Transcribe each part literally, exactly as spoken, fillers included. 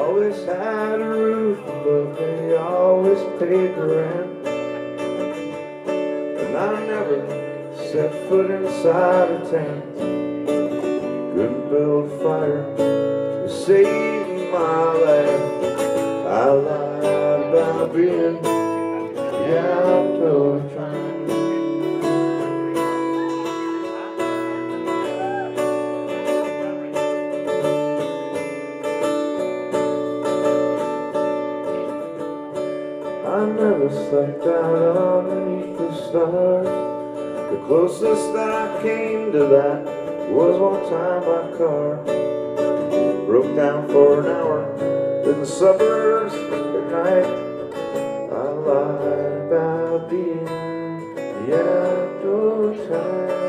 always had a roof above me, always paid the rent. And I never set foot inside a tent. Couldn't build a fire to save my life. I lied about being the outdoor trying. I never slept out underneath the stars. The closest that I came to that was one time my car broke down for an hour in the suburbs at night. I lied about being the outdoor type.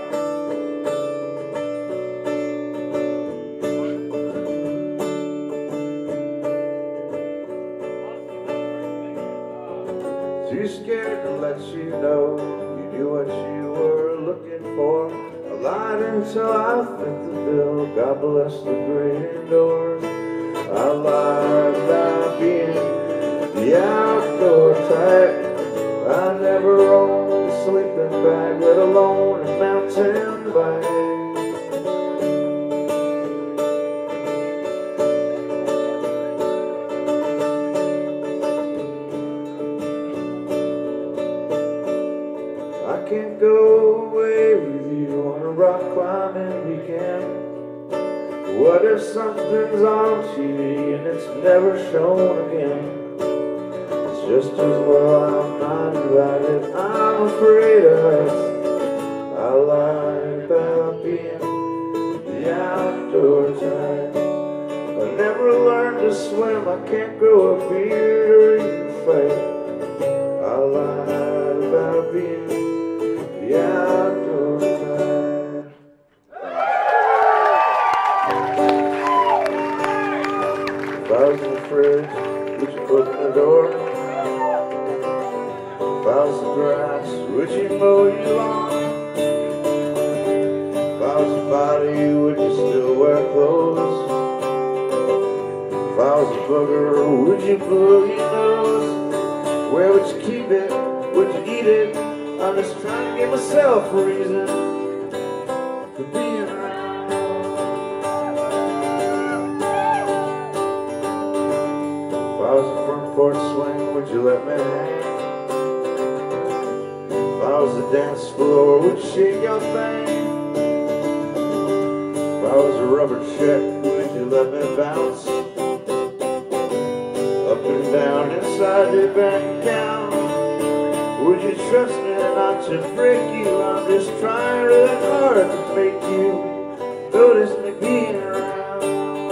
Too scared to let you know you knew what you were looking for. I lied until I fit the bill. God bless the great indoors. I lied about being the outdoor type. I never owned a sleeping bag, let alone a mountain bike. I can't go away with you on a rock climbing weekend. What if something's on T V and it's never shown again? It's just as well I'm not invited. I'm afraid of heights. I lied about being the outdoor type. I never learned to swim. I can't grow a beard or even fight. I lied about being the outdoor type. If I was in the fridge, would you open the door? If I was the grass, would you mow your lawn? If I was your body, would you still wear clothes? If I was a booger, would you blow your nose? Where would you keep it? Would you eat it? I'm just trying to give myself a reason for being around. If I was a front porch swing, would you let me hang? If I was a dance floor, would you shake your thing? If I was a rubber check, would you let me bounce up and down inside your bank account? Would you trust me not to break you? I'm just trying really hard to make you notice me being around.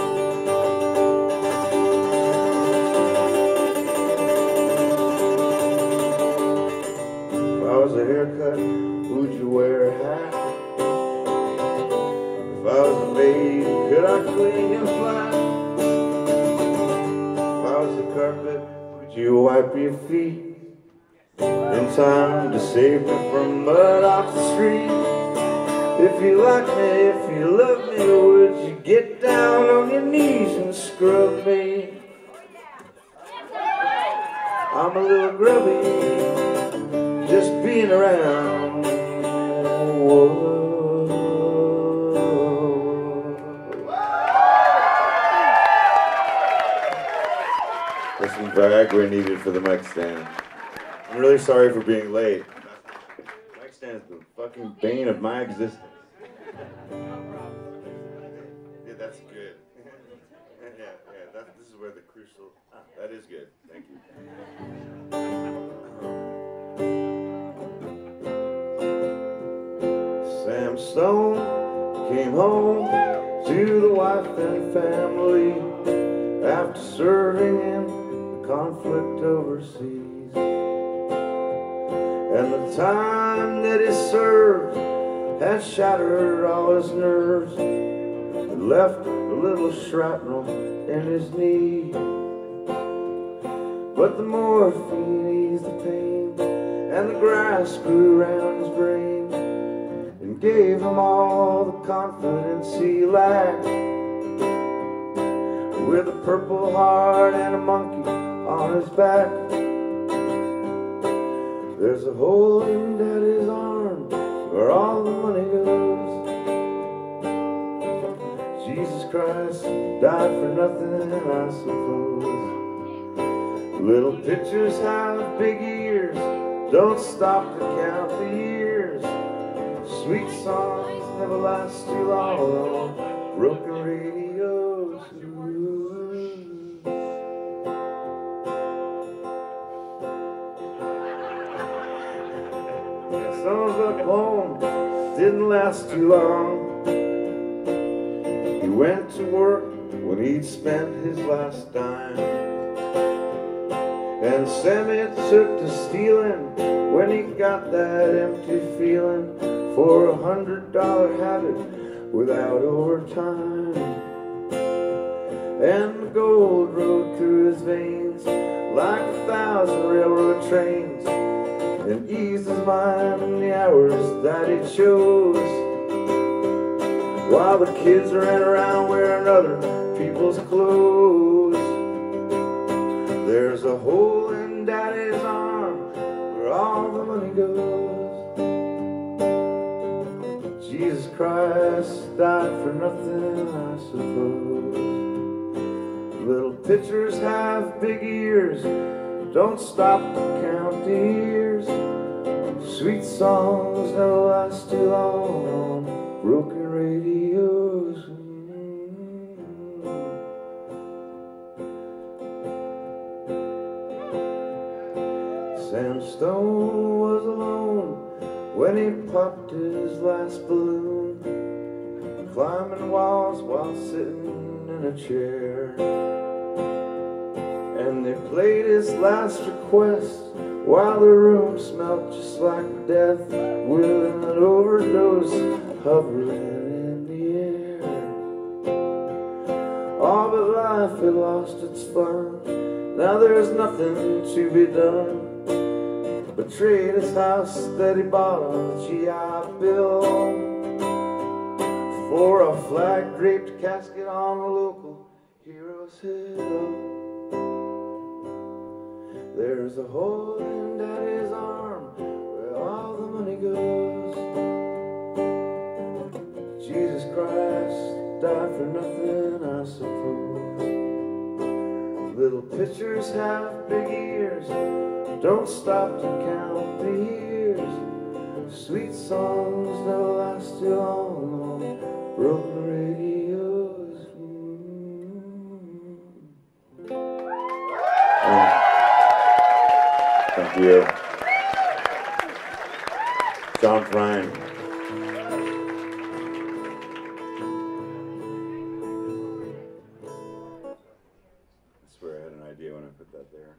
If I was a haircut, would you wear a hat? If I was a maid, could I clean your flat? If I was a carpet, would you wipe your feet in time to save me from mud off the street? If you like me, if you love me, would you get down on your knees and scrub me? I'm a little grubby, just being around. Whoa. There's some Viagra needed for the mic stand. I'm really sorry for being late. Mic stand is the fucking bane of my existence. Yeah, that's good. Yeah, yeah, that, this is where the crucial... Ah, that is good. Thank you. Sam Stone came home to the wife and family after serving in the conflict overseas. And the time that he served had shattered all his nerves and left a little shrapnel in his knee. But the morphine eased the pain, and the grass grew around his brain and gave him all the confidence he lacked. with a purple heart and a monkey on his back. There's a hole in Daddy's arm where all the money goes. Jesus Christ died for nothing, I suppose. Little pictures have big ears, don't stop to count the years. Sweet songs never last too long, broken radios. Songs up home didn't last too long. He went to work when he'd spent his last dime, and Sammy took to stealing when he got that empty feeling for a hundred dollar habit without overtime. And the gold rode through his veins like a thousand railroad trains, and eased his mind in the hours that he chose, while the kids ran around wearing other people's clothes. There's a hole in Daddy's arm where all the money goes. Jesus Christ died for nothing, I suppose. Little pitchers have big ears, don't stop to count the years. Sweet songs never last too long on broken radios. Sam Stone was alone when he popped his last balloon, climbing walls while sitting in a chair. And they played his last request while the room smelled just like death, with an overdose hovering in the air. All but life had lost its fun, now there's nothing to be done but trade his house that he bought on the G I Bill for a flag-draped casket on the local hero's hill. There's a hole in Daddy's arm where all the money goes. Jesus Christ died for nothing, I suppose. Little pitchers have big ears, don't stop to count the years. Sweet songs never last too long on broken radios. Mm. Thank you. John Prine. I swear I had an idea when I put that there.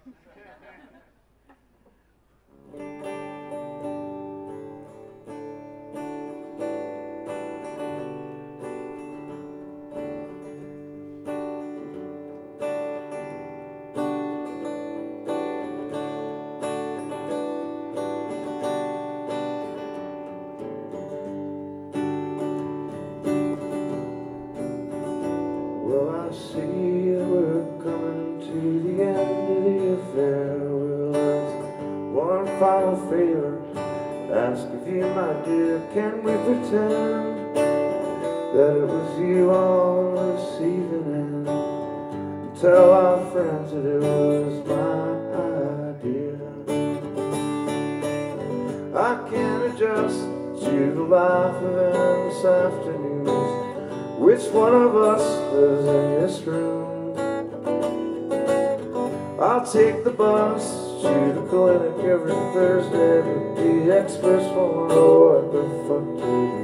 Well, I see that we're coming to the end of the affair. Well, there's one final favor, ask of you, my dear. Can we pretend that it was you on this evening, and tell our friends that it was my idea? I can't adjust to the life of endless afternoons. Which one of us lives in this room? I'll take the bus to the clinic every Thursday, but the experts won't know what the fuck to do.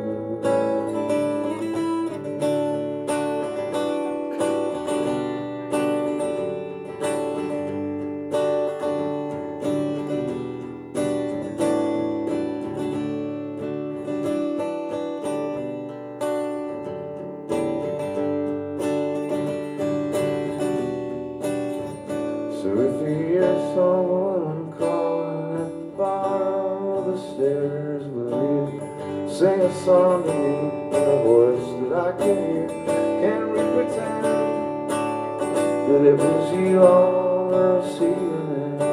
So if you hear someone calling at the bottom of the stairs, will you sing a song to me in a voice that I can hear? Can we pretend that it was you on the receiving end.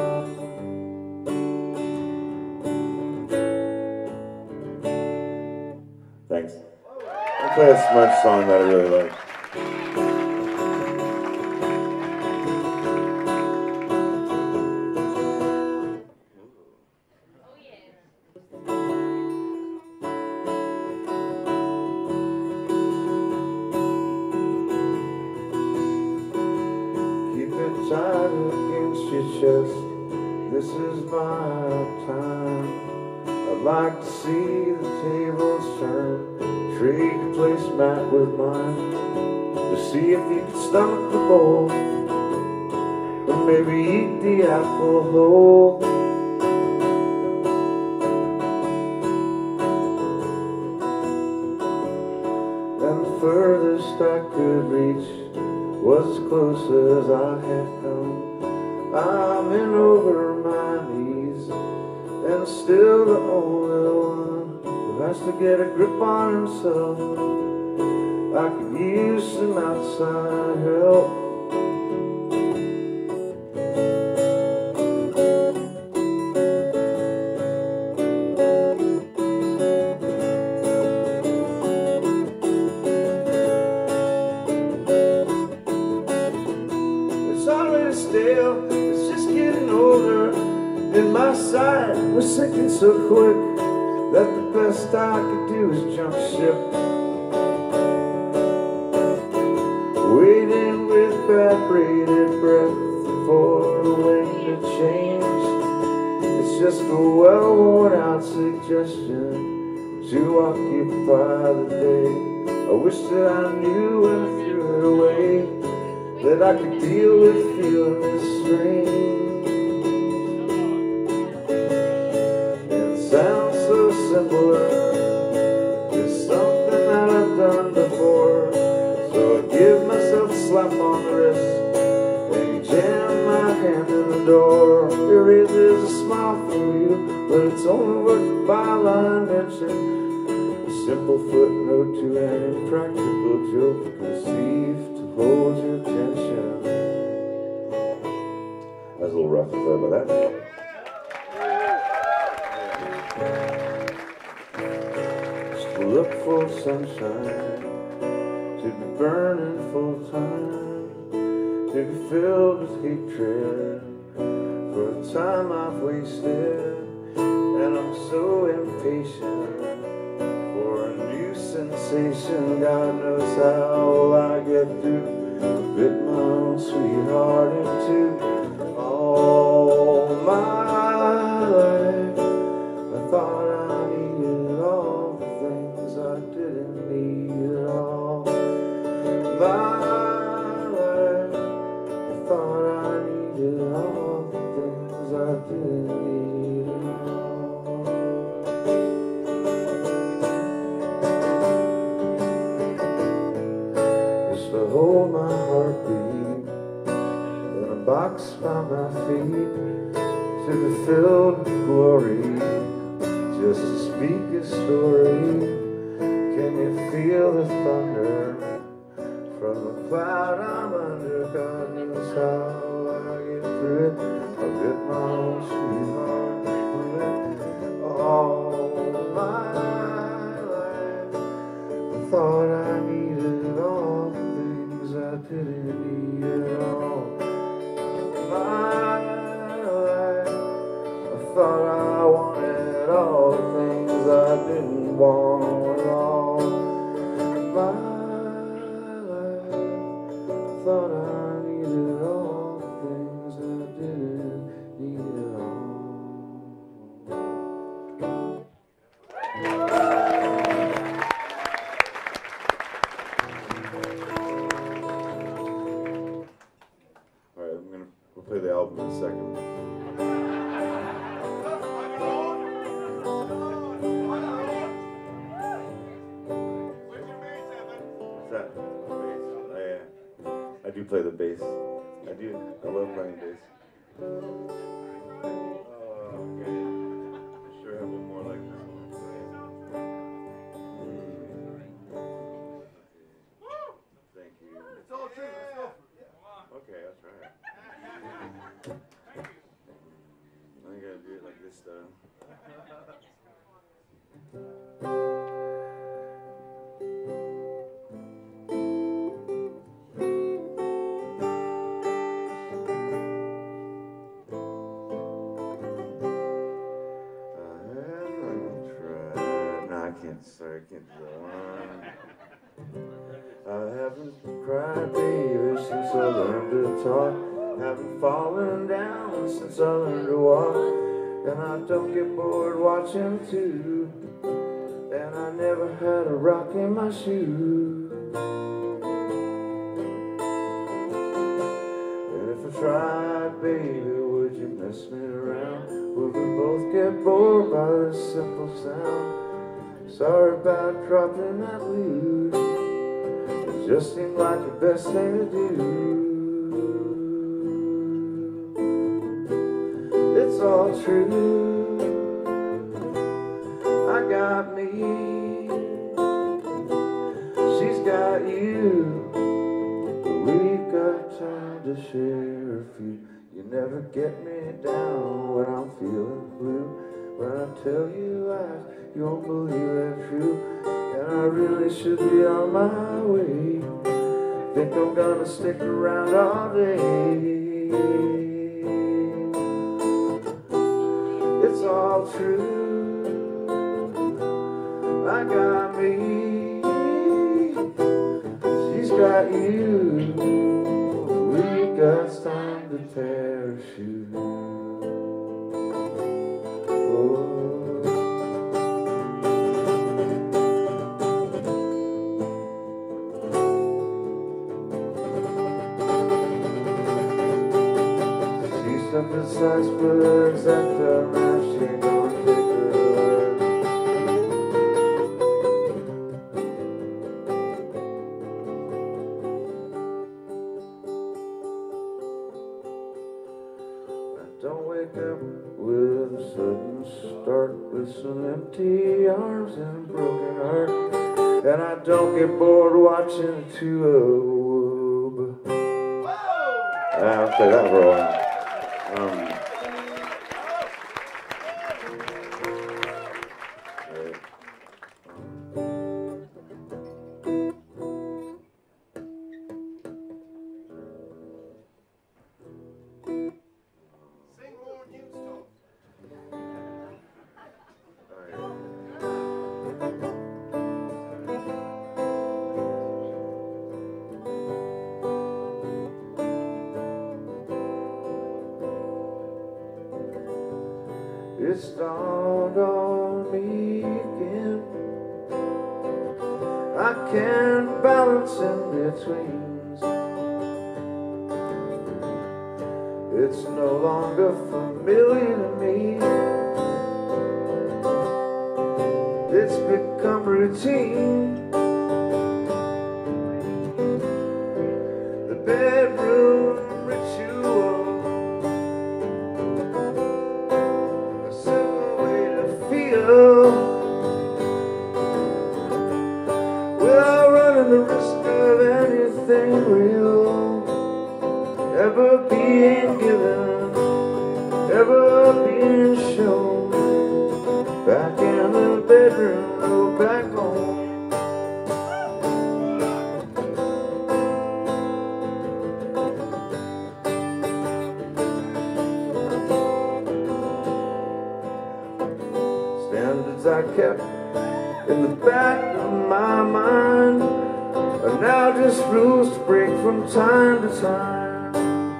Thanks. I'll play a Smudge song that I really like. Keep it tight against your chest. This is my time. I'd like to see the tables turn. Trade your placemat with mine. To see if you can stomach the bowl, or maybe eat the apple whole. And the furthest I could reach was as close as I had come. I'm in over my knees, and still the only one who has to get a grip on himself. I could use some outside help. It's already stale, it's just getting older. And my side was sinking so quick that the best I could do is jump ship. Waiting with evaporated breath for the wind to change. It's just a well-worn out suggestion to occupy the day. I wish that I knew when I threw it away that I could deal with feeling this strange. It sounds so simple, it's something that I've done before. So I give myself a slap on the wrist and jam my hand in the door. There is, is a smile from you, but it's only worth a five-line mention. A simple footnote to an impractical joke conceived to hold your attention. That was a little rough, sorry about that. Just to look for sunshine, to be burning full time, to be filled with hatred for the time I've wasted. And I'm so impatient for a new sensation. God knows how I get through. I bit my own sweetheart into all my life. I thought I needed all the things I didn't need at all. My life, I thought I needed all the things I didn't need at all. Just to hold my heartbeat in a box by my feet, to be filled with glory, just to speak a story. Can you feel the thunder from the cloud I'm under? God knows how I get through it. I bit my own sweetheart through it. All my life I thought I needed all the things I didn't need at all. My life, I thought I wanted all the things I didn't want at all. My life, I thought I needed all the things I didn't need at all. Alright, I'm gonna we'll play the album in a second. What's that? Bass. Oh, yeah. I do play the bass. I do. I love playing bass. Oh, okay. I sure have one more like this one. Mm. Thank you. It's all true. Let's go. Okay. gotta do it like this style. Sorry, I can't do that one. I haven't cried, baby, since I learned to talk. Haven't fallen down since I learned to walk. And I don't get bored watching too. And I never had a rock in my shoe. And if I tried, baby, would you mess me around? Would we both get bored by this simple sound? Sorry about dropping that loot. It just seemed like the best thing to do. It's all true. I got me. She's got you. But we've got time to share a few. You never get me down when I'm feeling blue. When I tell you lies, you won't believe that's true. And I really should be on my way. Think I'm gonna stick around all day. It's all true. I got me. She's got you. We got time to parachute. Up the icebergs at the raft, she ain't gonna take her away. I don't wake up with a sudden start, with some empty arms and a broken heart. And I don't get bored watching a tube. I'll say that for a while. Um, right. Sing more Houston. It's dawned on me again. I can't balance in betweens. It's no longer familiar to me. It's become routine. The bedroom ritual. Without running the risk of anything real ever being given, ever being shown. Back in the bedroom, go back home. Standards I kept in the back of my mind are now just rules to break from time to time.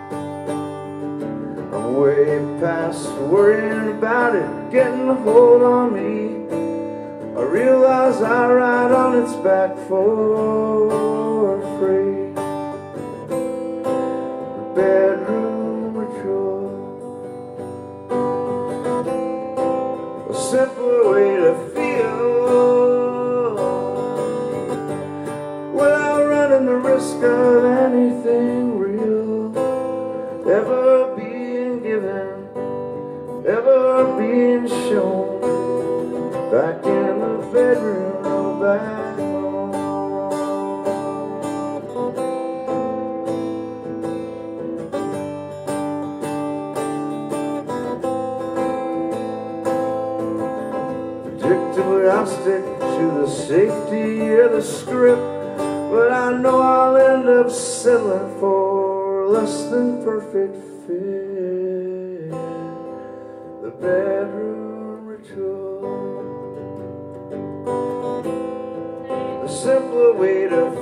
I'm way past worrying about it getting a hold on me. I realize I ride on its back for free. The bedroom ritual, a simpler way to feel, without running the risk of anything real ever being given, ever being shown. Back in the bedroom, no back home. I'll stick to the safety of the script, but I know I'll end up settling for less than perfect fit. The bedroom ritual, a simpler way to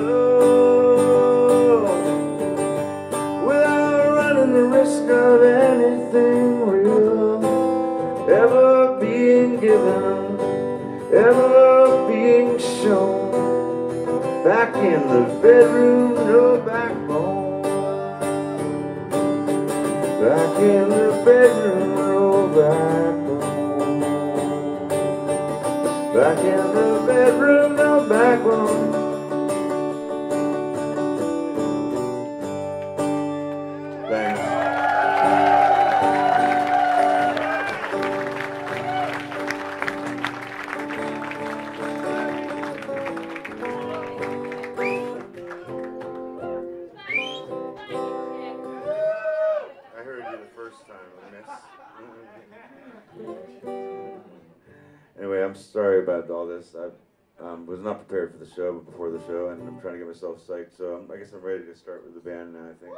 feel without running the risk of anything real ever being given, ever being shown. Back in the bedroom, no backbone. Back in the bedroom, no backbone. Back in the bedroom, no backbone. Thanks. I heard you the first time, miss. Anyway, I'm sorry about all this. I um, was not prepared for the show, but before the show, and I'm trying to get myself psyched. So um, I guess I'm ready to start with the band now, I think.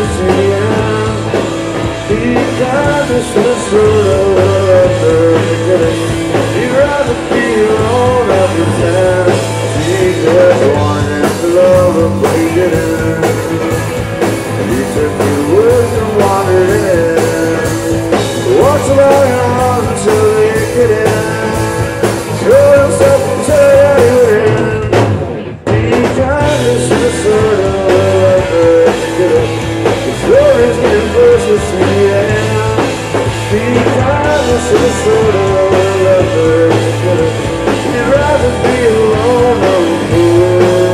versus in the end. Be kind, this is sort of what you'd rather be alone and pretend. She just wanted to love her, but he didn't. He took your words and wandered in. Walked along and on until he could end. Throw himself until he would end. Be kind, this is sort of what you'd The story's getting closer to the end. Be kind, this is sort of you'd rather be alone or a fool.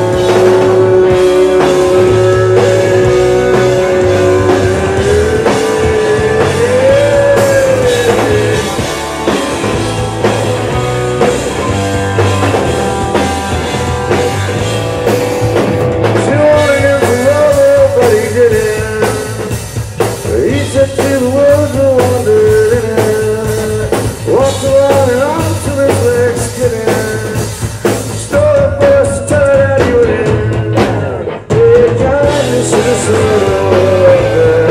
She wanted him to love her, but he didn't. He said to the words and wandered in it. Walked around and on till his legs get in. Stole a bus to tell her that he would end. Hey, God, this is sort of what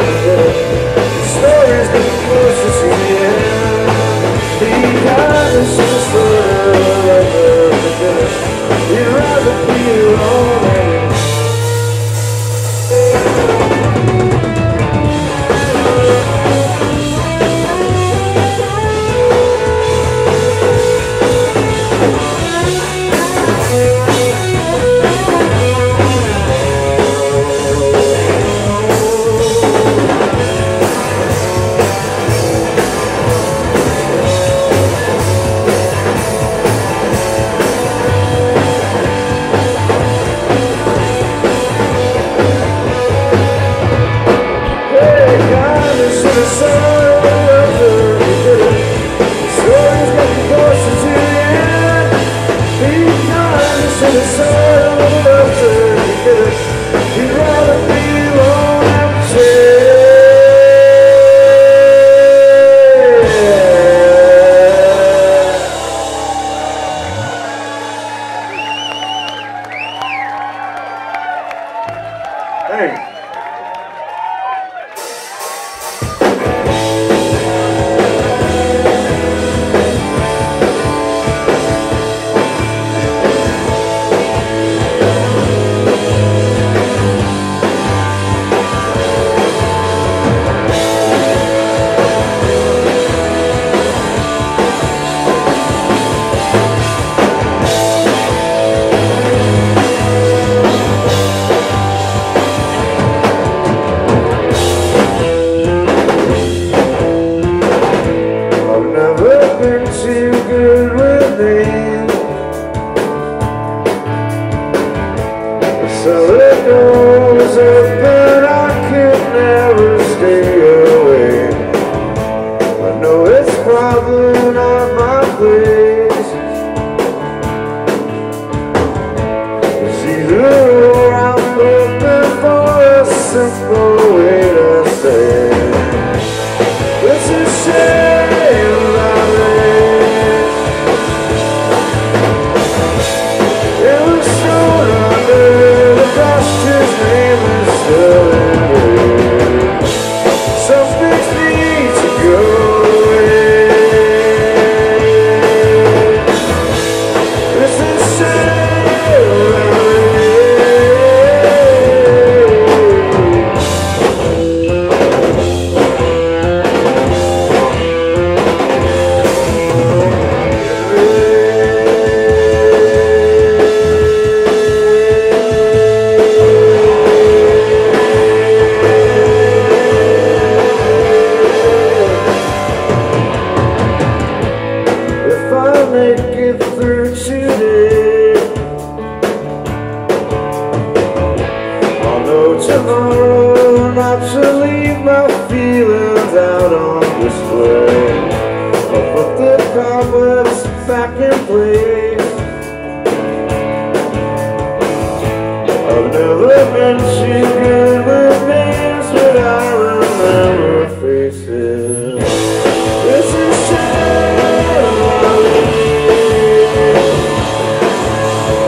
the story's getting closer to the end. Hey, God, this is sort of what the you'd rather be alone and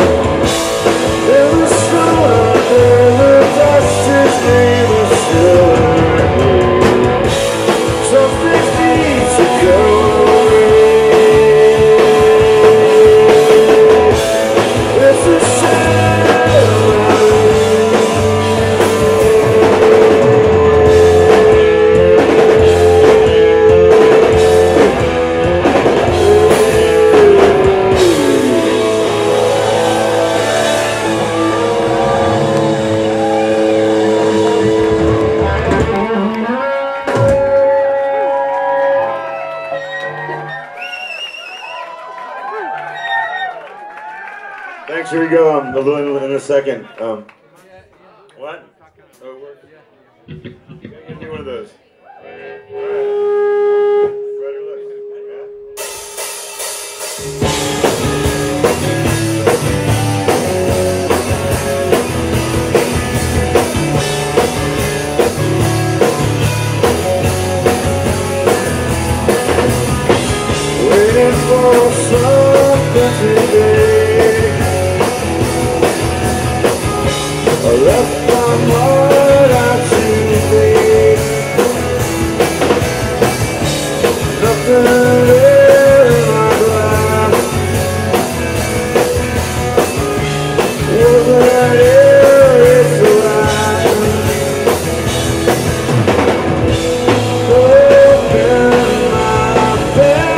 Still a little in a second. Um, what? Oh, we're, give me one of those. All right. Better look. Waiting for something today. I left my heart out today. Nothing there in my glass. Wasn't that it's the last. Open my bed.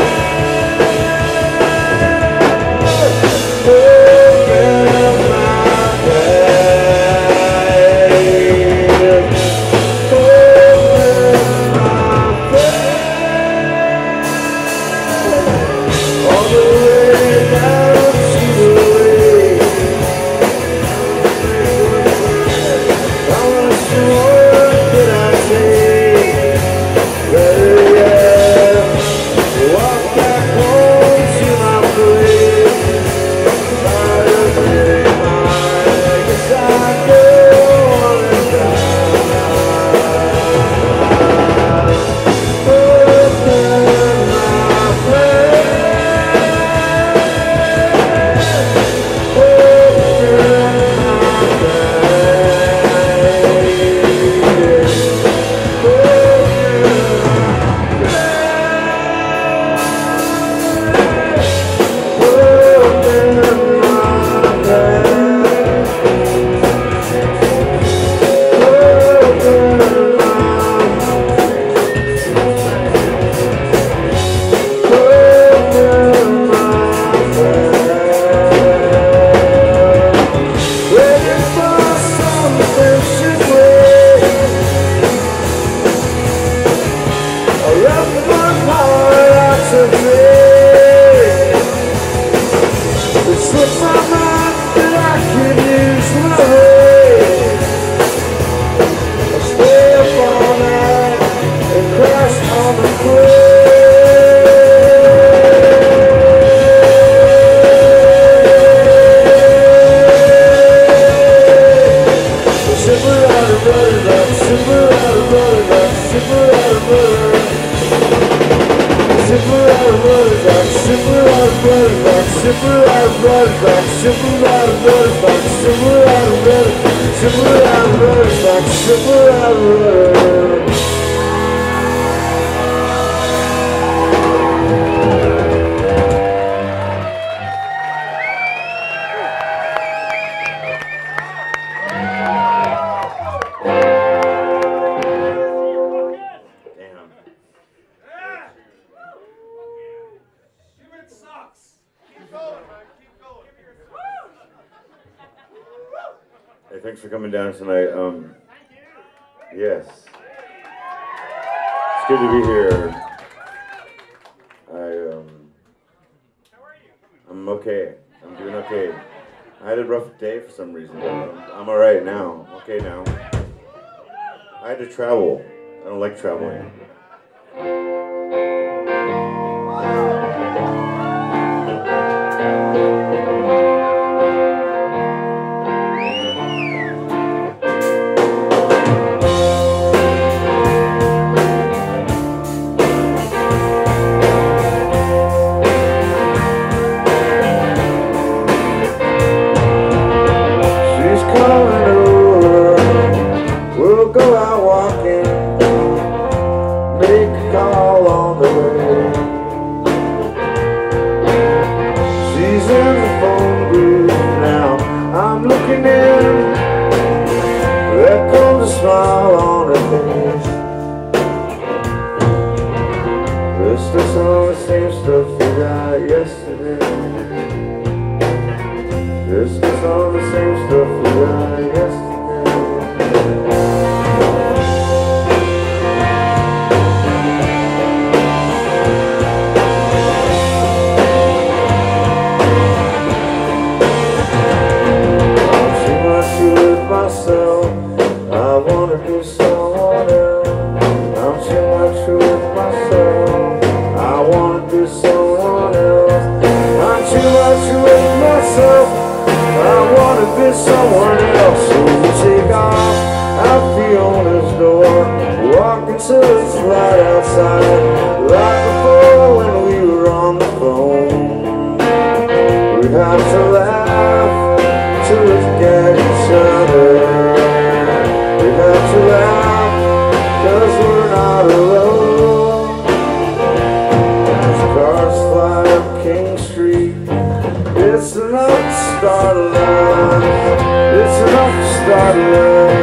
Hey, thanks for coming down tonight. Um, yes. It's good to be here. I, um, I'm okay. I'm doing okay. I had a rough day for some reason, but I'm, I'm alright now. Okay now. I had to travel. I don't like traveling. walk until it's light outside, like before when we were on the phone. We have to laugh till we forget each other. We have to laugh cause we're not alone. As cars fly up King Street, it's enough to start a love. It's enough to start a love.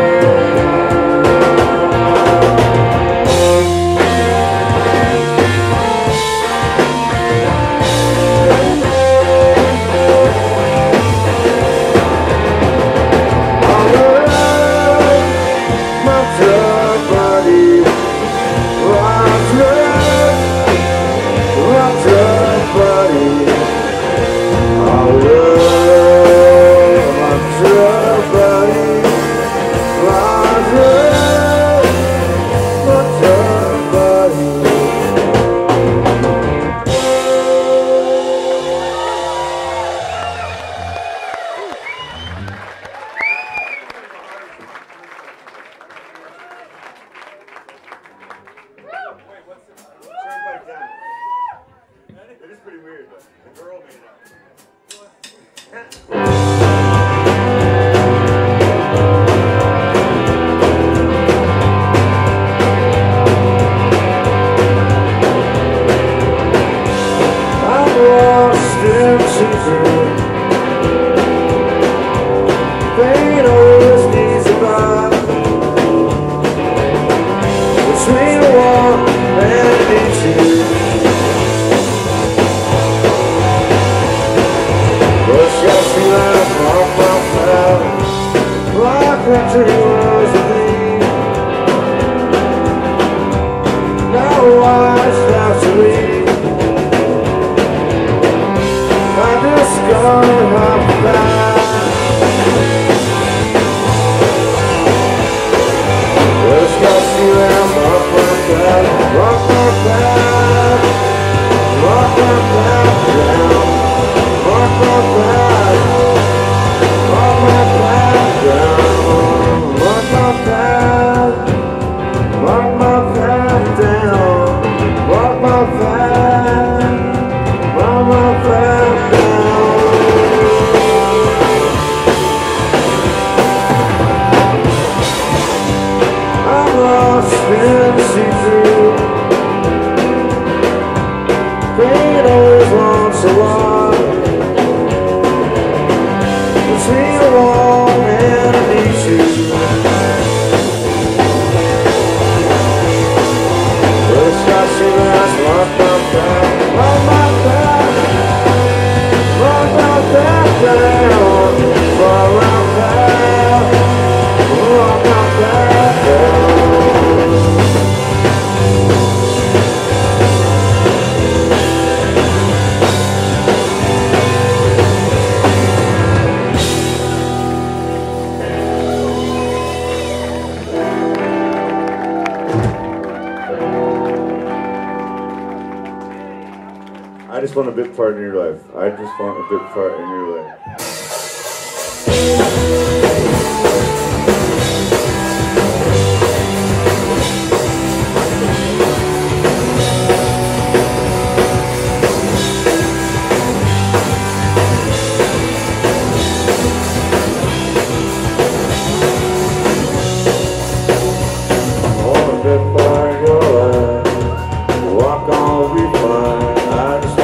I just want a bit part in your life. I just want a bit part in your life.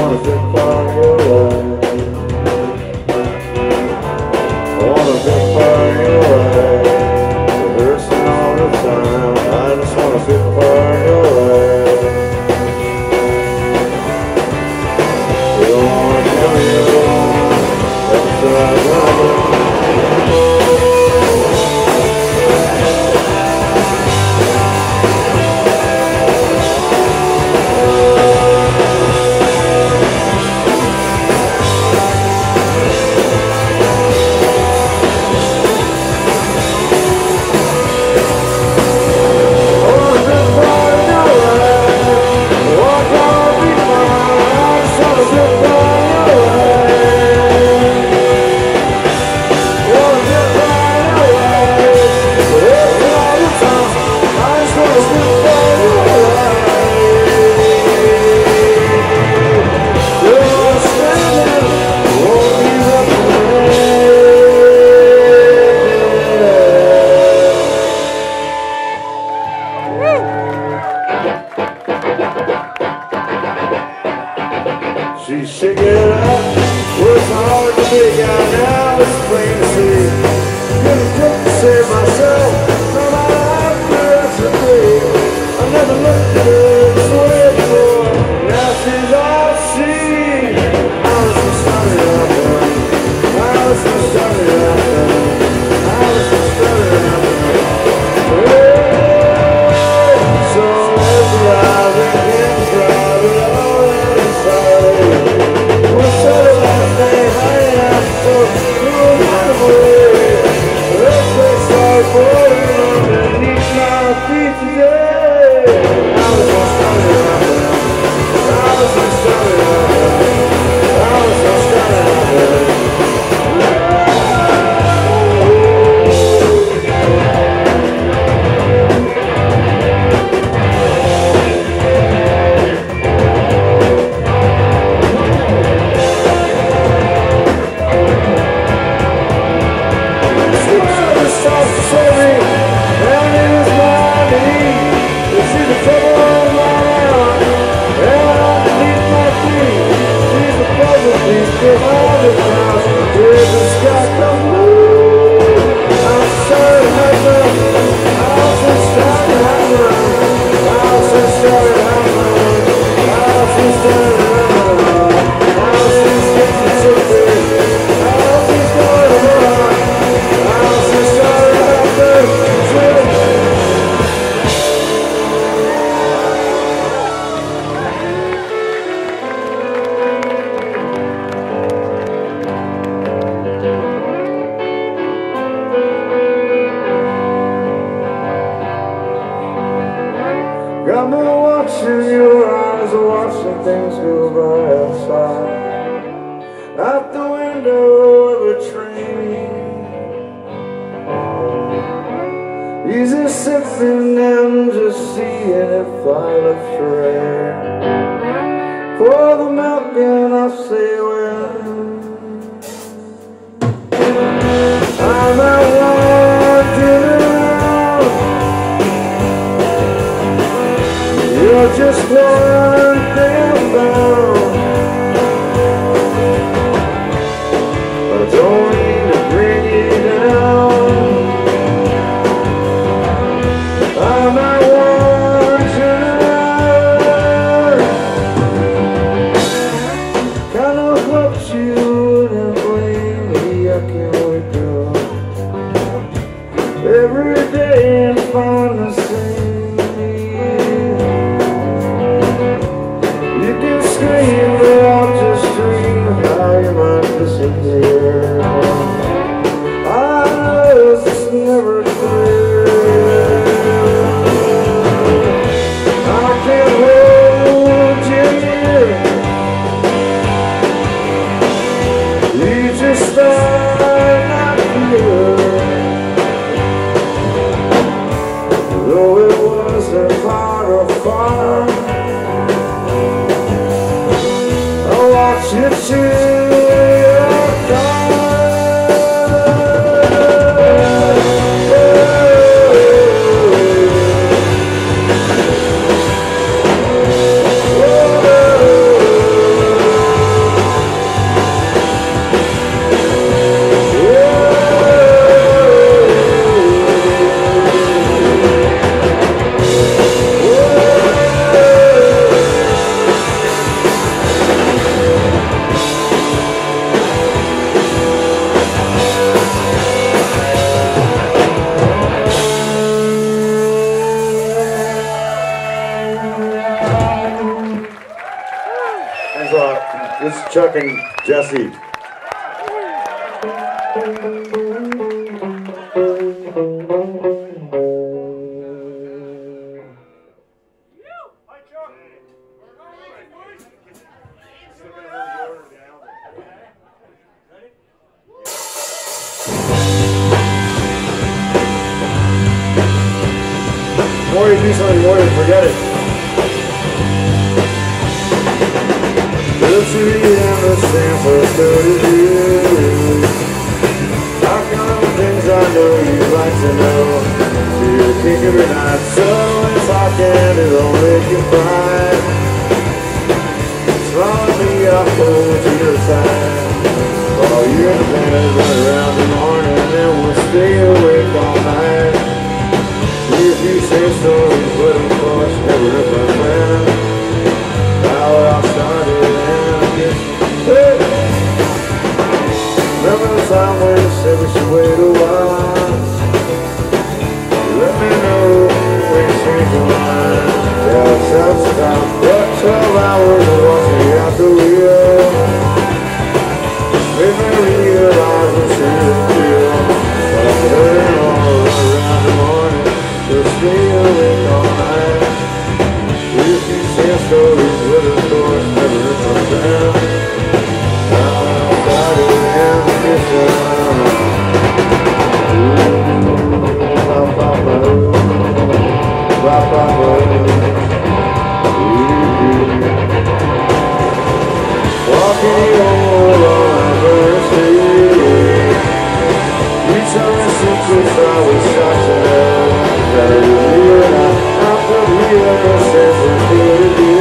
Wanna be part shake it up. Worked hard to make out, now it's plain to see. Couldn't cook to save myself, so my life was a day. I never looked at her this way before. Now she's all seen. I was so sorry about that. I was so sorry about that. I was so sorry about that. So let's ride again, drive it all inside. We'll set it last night, high out for we'll run away. Let's say sorry for you underneath my feet today. I was so sorry about that. I was so sorry about that. I was so sorry about that. Got me watching your eyes, watching things go by outside, out the window of a train. Easy sipping and just seeing if I left your air. Pour the milk and I'll say when I'm at walking around. You're just one thing I found. I don't need to bring you down. I'm not watching around. Kind of hoped you wouldn't blame me. I can't wake up every day and find the same. Scream, but I'll just dream how you might disappear. I know it's never clear. I can't hold you near. You just are not here. Though it wasn't far or far, watch it till you're gone. This is Chuck and Jesse. The more you do something, the more you forget it. To be understand for thirty years. How come things I know you'd like to know? Do you think every night so if I can it'll make you cry? It's me up. never in my plan. How it all started and I guess hey! Remember the time when you said we should wait a while? You let me know when you changed your mind. Yeah, it's outside. What twelve hours and watch me out the wheel. Made me realize I'm sure it's real. But I'm turning all around the morning. We'll stay awake all night. We'll keep saying stories with of course never in my plan. Now I'm started in the kitchen. Ooh, ba ba ba ooh, ba ba ba ooh. Walking all on the street. You tell me secrets I was shocked to know that you knew that I'm the real process of who to do.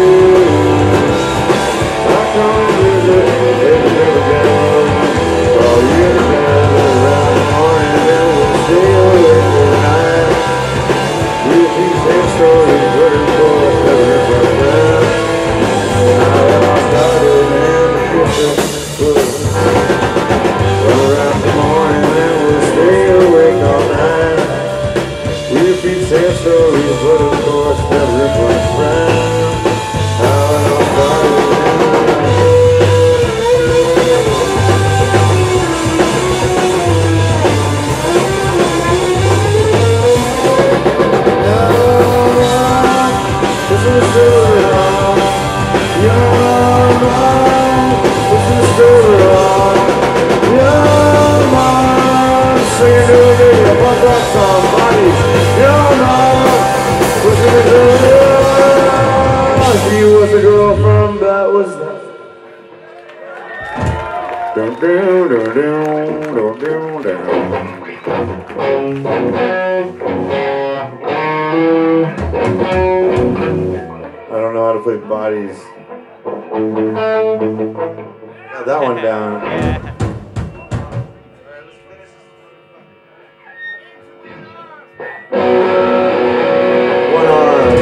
I come and visit, baby, never down. Call you together around the morning and we'll stay awake all night. We'll keep saying stories, but of course never in my plan. Now it all started in the kitchen. Around the morning and we'll stay awake all night. We'll keep saying stories, but of course never in my plan. How it all started listen to the story on. Young man, listen to the story on. Young man, singing to a video about that somebody. Young man, listen to the story. She was a girl from that was that. Dun dun dun dun dun dun I don't know how to play bodies. Got that one down. One arm.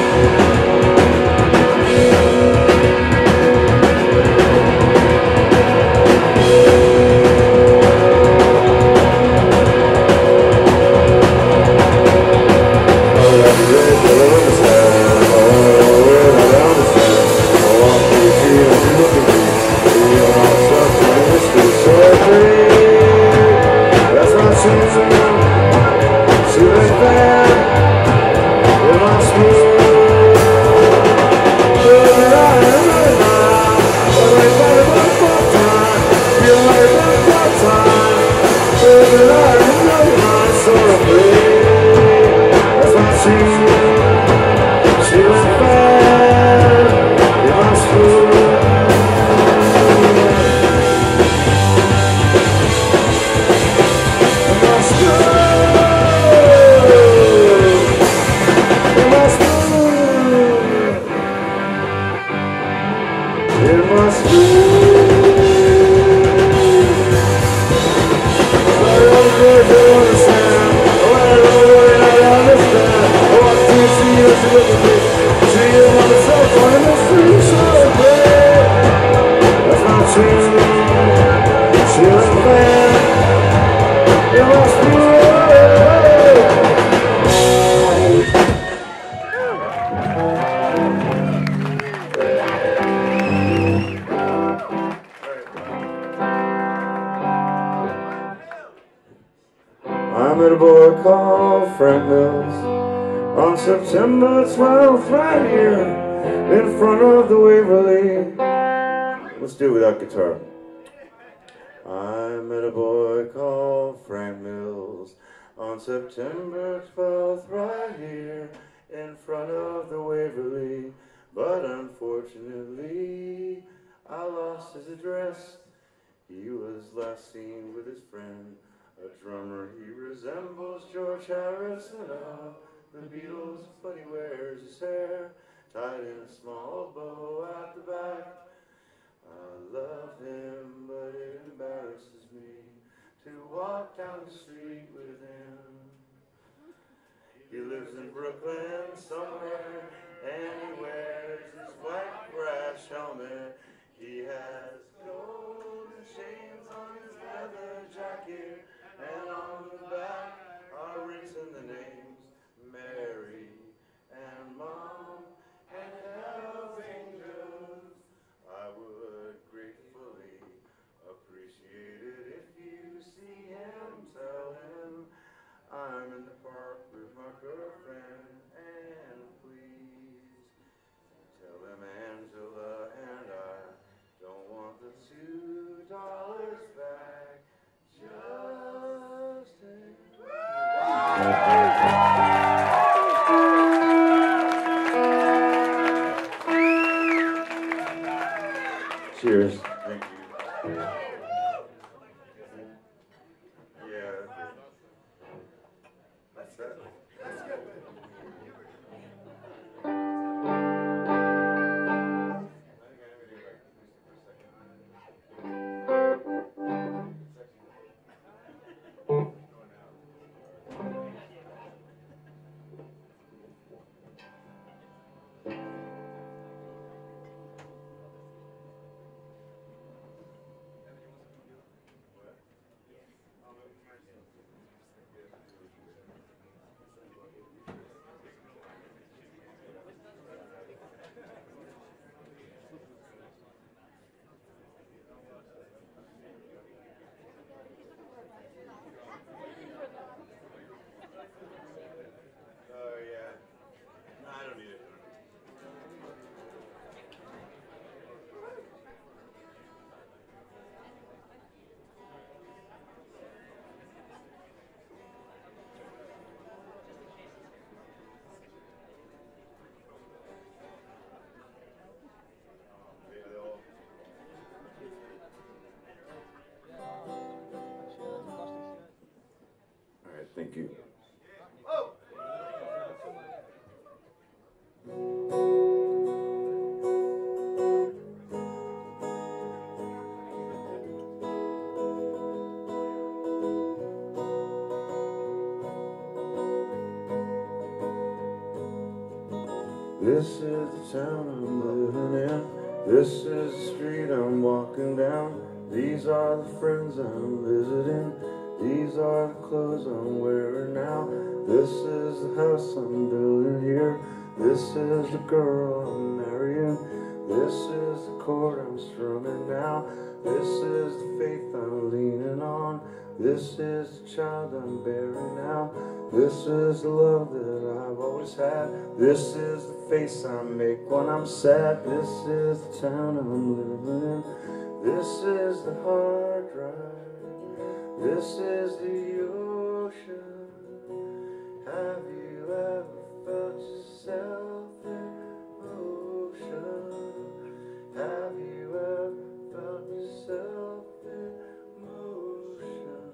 I met a boy called Frank Mills on September twelfth right here in front of the Waverly. Let's do it without guitar. I met a boy called Frank Mills on September twelfth right here in front of the Waverly. But unfortunately, I lost his address. He was last seen with his friend, a drummer he resembles George Harrison of the Beatles, but he wears his hair tied in a small bow at the back. I love him, but it embarrasses me to walk down the street with him. He lives in Brooklyn somewhere Cheers. Thank you. Yeah. That's it. Oh, yeah. No, I don't need it. All right, thank you. This is the town I'm living in. This is the street I'm walking down. These are the friends I'm visiting. These are the clothes I'm wearing now. This is the house I'm building here. This is the girl I'm marrying. This is the chord I'm strumming now. This is the faith I'm leaning on. This is the child I'm bearing now. This is the love that I've always had. This is the face I make when I'm sad. This is the town I'm living in. This is the hard drive. This is the ocean. Have you ever felt yourself in motion? Have you ever felt yourself in motion?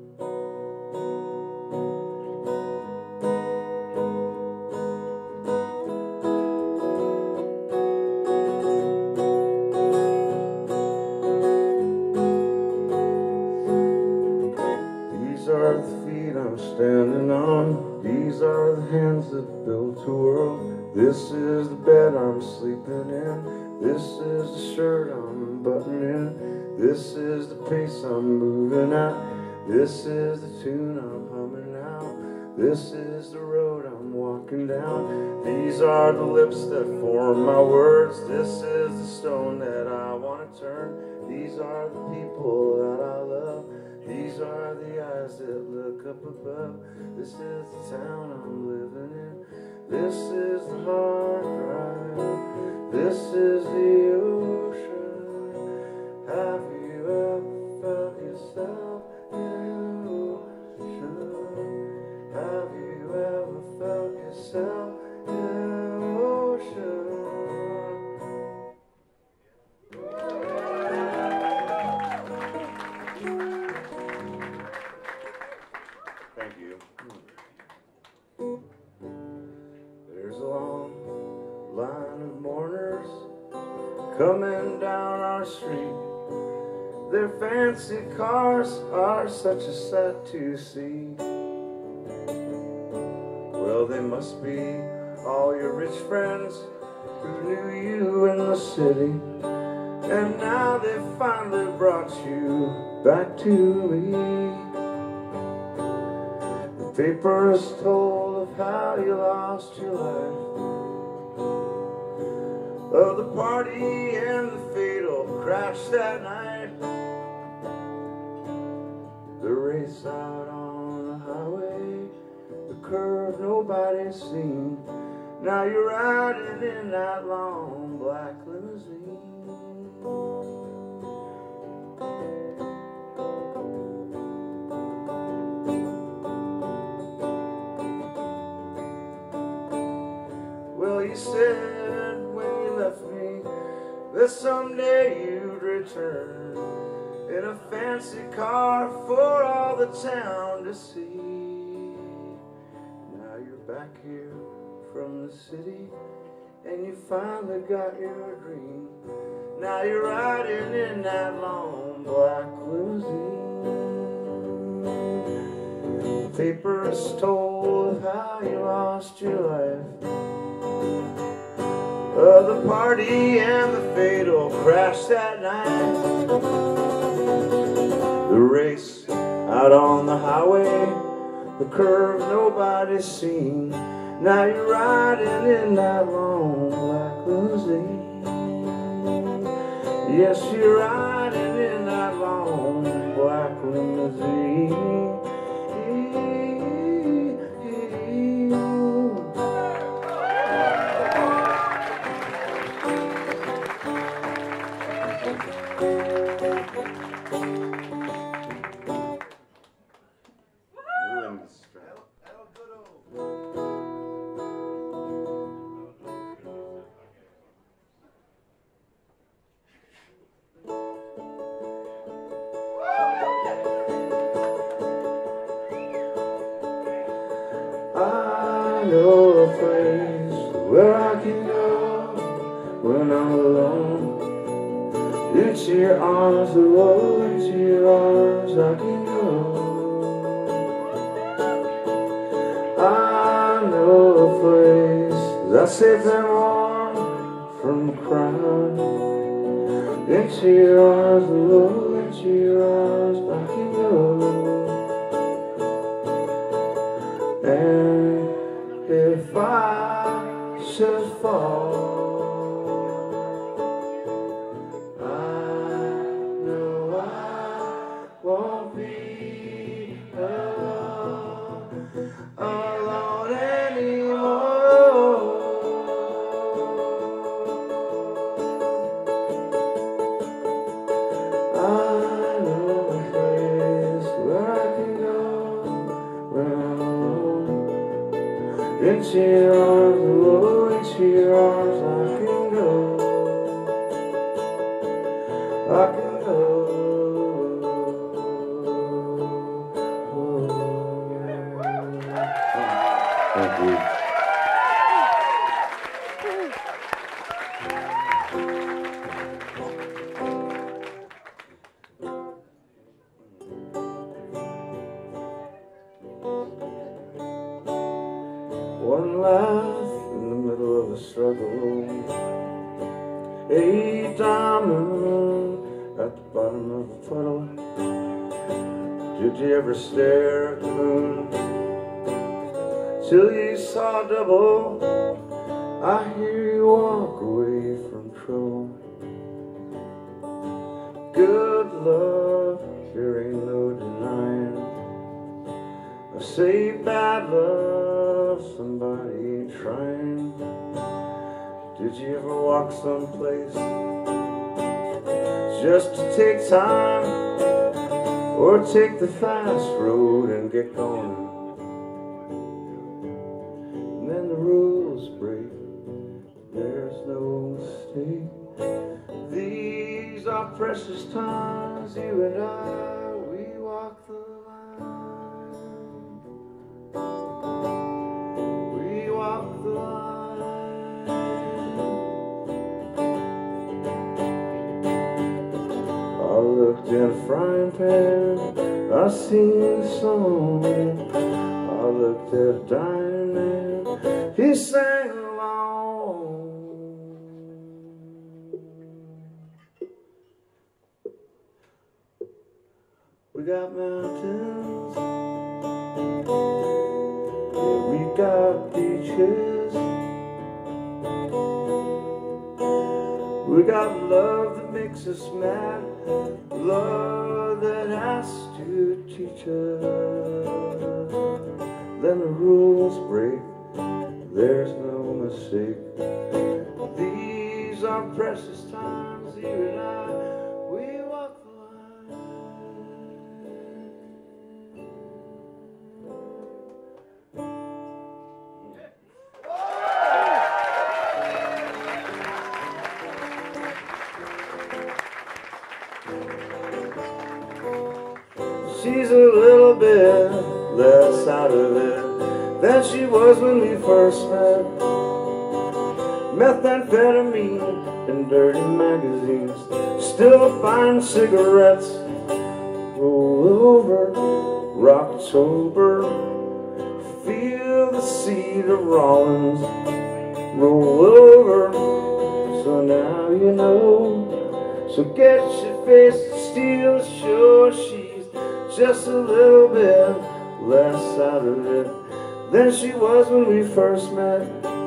These are the feet I'm standing on. These are the hands that built the world. This is the bed I'm sleeping in. This is the shirt I'm buttoning. This is the pace I'm moving at. This is the tune I'm humming now. This is the road I'm walking down. These are the lips that form my words. This is the stone that I want to turn. These are the people that I love. These are the eyes that look up above. This is the town I'm living in. This is the hard drive. This is the ocean. Have you ever felt yourself in the ocean? Have you ever felt yourself in the ocean? Thank you. There's a long line of mourners coming down our street. Their fancy cars are such a sight to see. Well, they must be all your rich friends who knew you in the city, and now they finally brought you back to me. The papers told of how you lost your life, of the party and the fatal crash that night, the race out on the highway, the curve nobody's seen. Now you're riding in that long black limousine. Well, you said when you left me, that someday you'd return in a fancy car for all the town to see. Now you're back here from the city, and you finally got your dream. Now you're riding in that long black limousine. Papers told how you lost your life, of the party and the fatal crash that night. The race out on the highway, the curve nobody's seen. Now you're riding in that long black limousine. Yes, you're riding in that long black limousine. I know a place where I can go when I'm alone. Into your arms, oh, into your arms I can go. I know a place that's safe and warm from crime. Into your arms, oh, into your arms I can go. And if I should fall, I know I won't be alone, alone anymore. I know a place where I can go when I'm alone. Into your arms, oh, into your arms I can go. I can go. Oh, yeah. Thank you. One laugh in the middle of a struggle, a diamond at the bottom of a puddle. Did you ever stare at the moon till you saw double? I hear you walk away from trouble. Good love, there ain't no denying. I say bad love, somebody ain't trying. Did you ever walk someplace just to take time, or take the fast road and get going? And then the rules break, there's no mistake. These are precious times, you and I, we walk the in a frying pan, I sing the song. I looked at a dying man, he sang along. We got mountains, yeah, we got beaches. We got love that makes us mad, love that has to teach us. Then the rules break, there's no mistake. These are precious times, you and I, we walk the line. she's a little bit less out of it than she was when we first met. Methamphetamine and dirty magazines, still buying cigarettes. Roll over, Rocktober, feel the seed of Rollins. Roll over, so now you know. So get your face to steel, sure she's just a little bit less out of it than she was when we first met.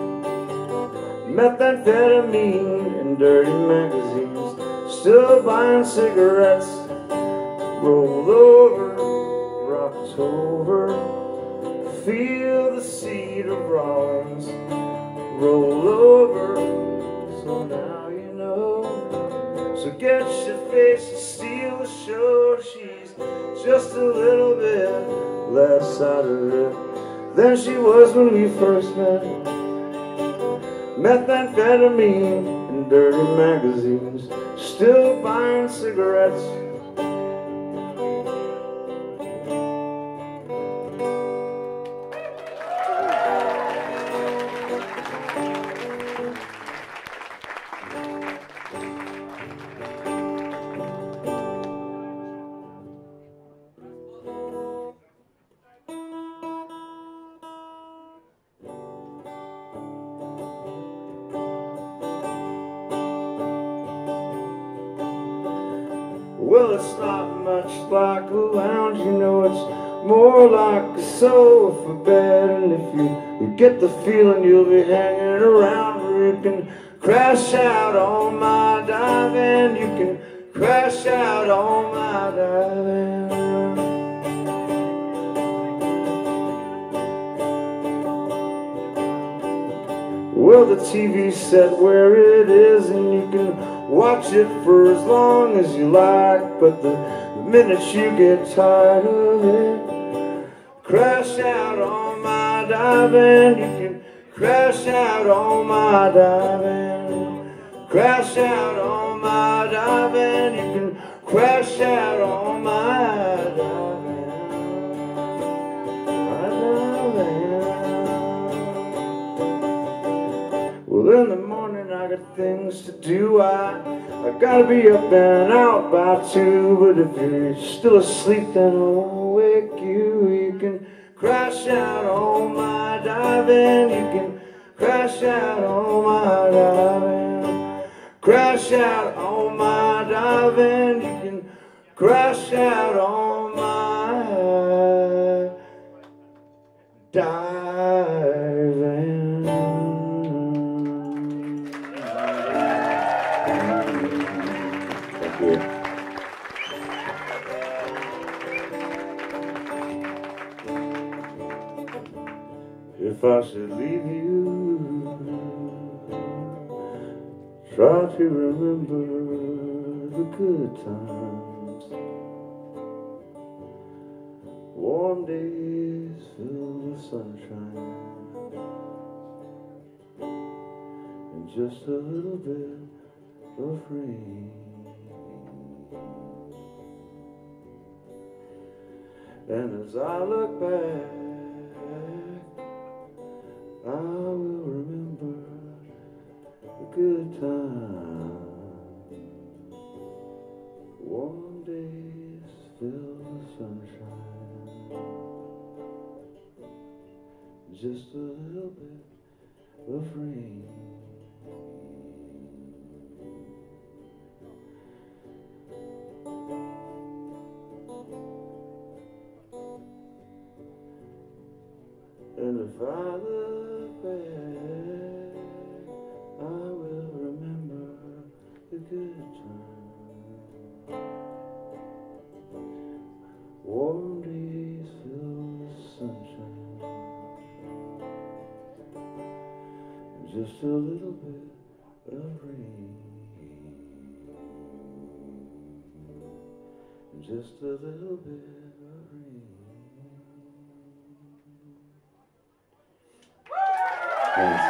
Methamphetamine and dirty magazines, still buying cigarettes. Roll over, Rocktober, feel the seed of Rollins. Roll over, so now you know. So get your face to steel, sure she's just a little bit less out of it than she was when we first met. Methamphetamine and dirty magazines, still buying cigarettes. Well, it's not much like a lounge, you know, it's more like a sofa bed. And if you, you get the feeling, you'll be hanging around where you can crash out on my dive, and you can crash out on my dive. Well, the T V's set where it is, and you can watch it for as long as you like, but the minute you get tired of it, crash out on my dive, and you can crash out on my dive, and crash out on my dive, and you can crash out on my dive. Well, in the morning I got things to do. I, I gotta be up and out by two. But if you're still asleep, then I'll wake you. You can crash out on my dive, and you can crash out on my dive, and crash out on my dive, and you can crash out on my dive. If I should leave you, try to remember the good times, warm days filled with sunshine, and just a little bit of rain. And as I look back, I will remember the good times, warm days filled with sunshine, just a little bit of rain. And if I look back, I will remember the good times, warm days filled with sunshine, and just a little bit of rain, and just a little bit of rain. Thanks.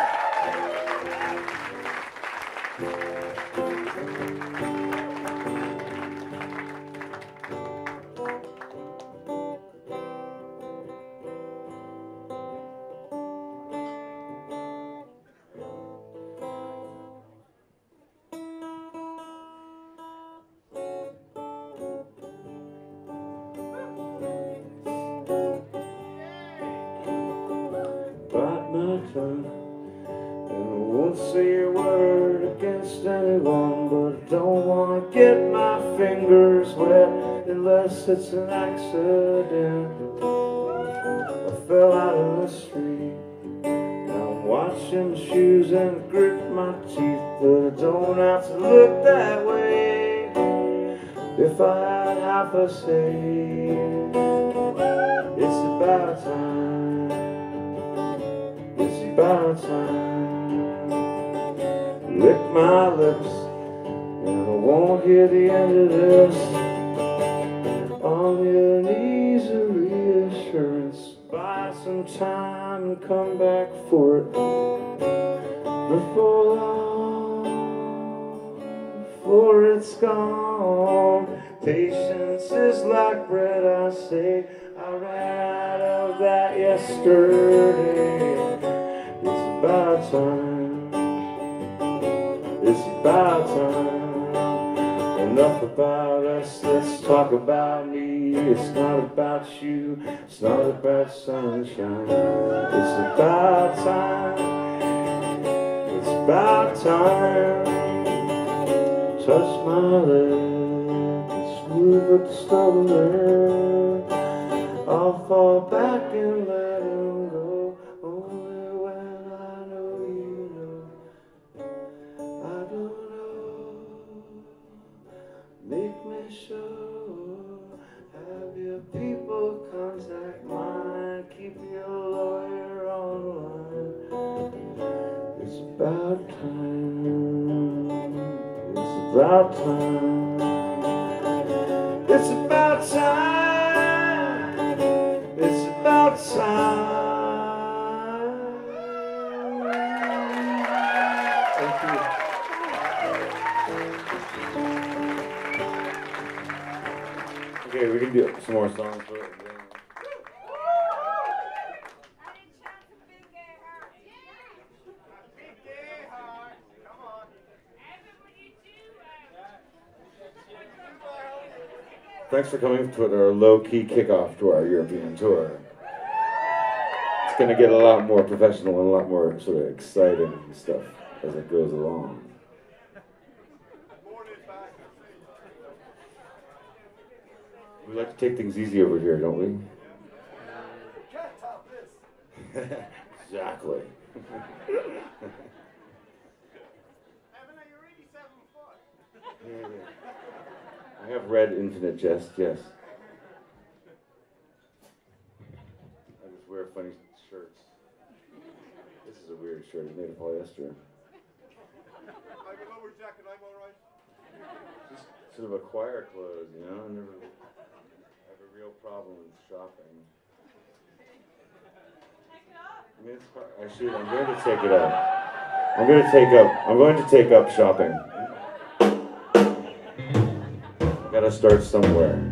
only one, but don't want to get my fingers wet unless it's an accident. I fell out of the street. Now I'm washing shoes and grit my teeth, but I don't have to look that way if I had half a say. It's about time. It's about time. Lick my lips, and I won't hear the end of this. On your knees a reassurance. Buy some time and come back for it before long, before it's gone. Patience is like bread, I say. I ran out of that yesterday. It's about time. It's about time. Enough about us, let's talk about me. It's not about you, it's not about sunshine. It's about time. It's about time. Touch my leg, it's smooth but stubborn there. I'll fall back and let him go, only when I know you know. I don't know. Make me sure. Have your people contact mine. Keep your lawyer online. It's about time. It's about time. It's about time. It's about time. Thank you. Okay, we can do some more songs for it. Thanks for coming to our low-key kickoff to our European tour. It's going to get a lot more professional and a lot more sort of exciting stuff as it goes along. We like to take things easy over here, don't we? Can't top this. Exactly. Evan, are you eighty-seven foot? Yeah, yeah. I have read Infinite Jest, yes. I just wear funny shirts. This is a weird shirt. It's made of polyester. I have a lower jacket, I'm alright. Just sort of a choir clothes, you know? I never I have a real problem with shopping. I mean, it's quite, I should. I'm going to take it up. I'm going to take up. I'm going to take up shopping. Gotta start somewhere.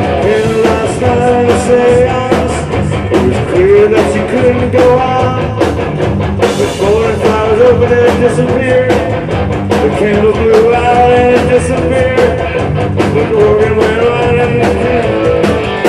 That you couldn't go on. Before the flowers opened and it disappeared. The candle blew out and it disappeared. The organ went on and it disappeared.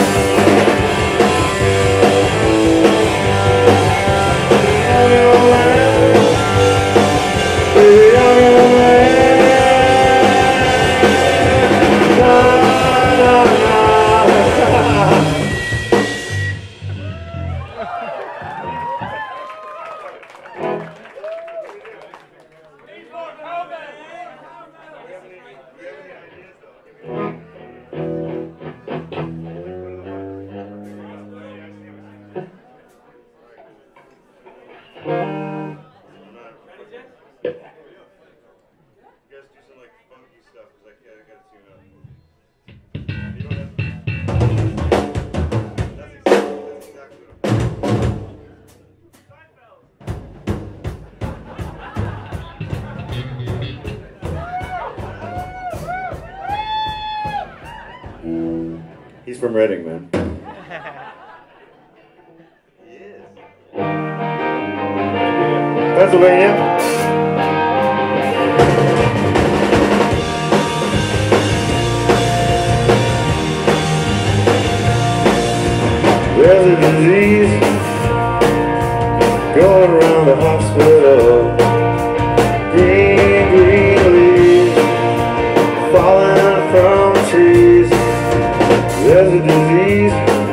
He's from Reading, man. He is. Pennsylvania. There's a disease going around the hospital. Green, green leaves falling from trees. There's a disease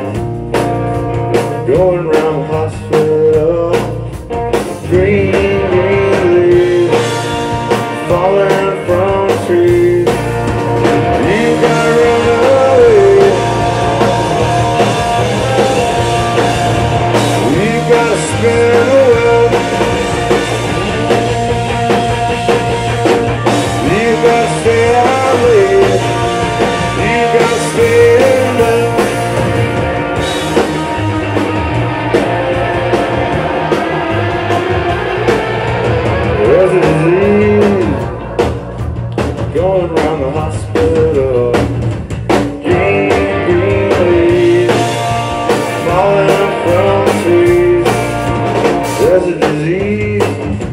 going around the hospital. Green, green leaves falling from trees. You gotta run away. You gotta spin the web. You gotta stay out late. You gotta stay in love. There's a disease going around the hospital. Green, green leaves falling from trees. There's a disease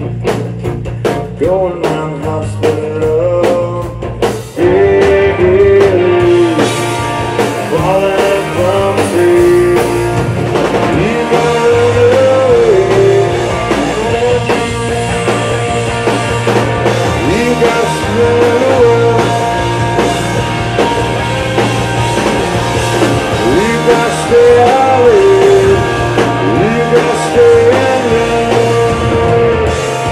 going around the hospital. Green, green leaves falling from trees. You gotta run away. You gotta spin the world. You gotta stay out late. You gotta stay in love.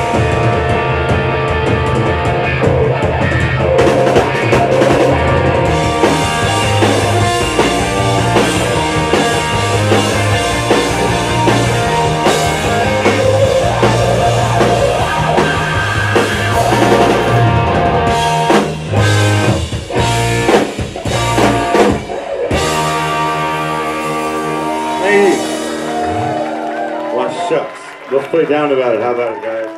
Hey, well, shucks. Let's play down about it. How about it, guys?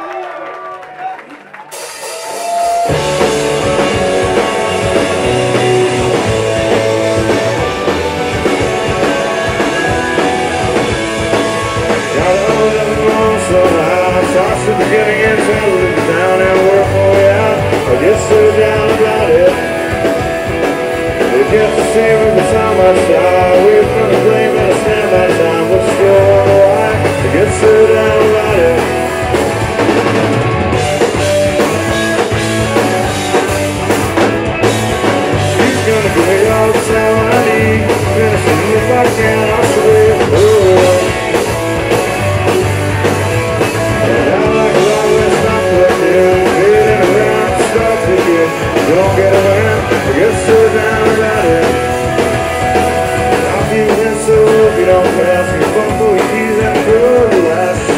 Gotta own it alone somehow. Starts to beginning and try to live it down and work my way out. I get so down about it. It gets the same every time I shy away from the blame and I stand my time. What's going on? I get so down about it. He's gonna give me all the time I need. Finish it if I can, I'll swear. Oh. And I like a long list I'm collecting. Getting around to start to get. Don't get around, I get so down about it. I'll keep it so if you don't pass me, bumble your keys and throw the last.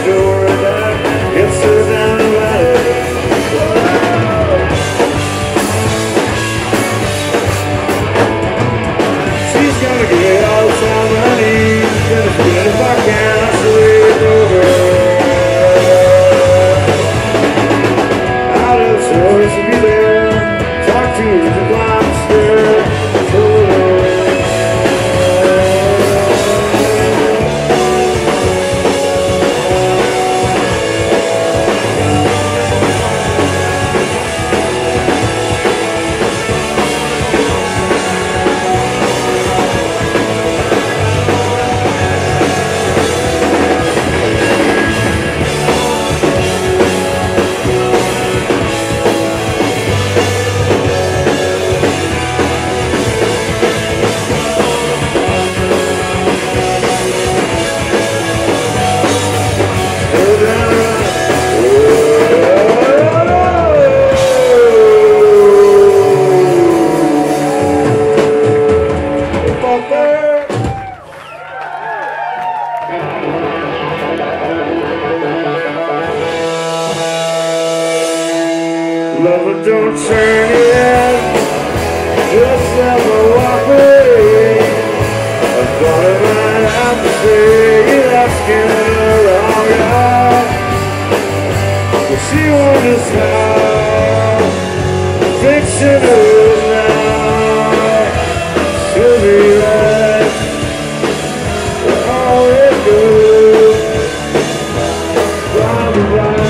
Lover, don't turn your head, just never walk away. I thought I might have to say you're asking the wrong guy, but she wonders how fiction is now. She'll be right where all it goes. Blah, blah, blah.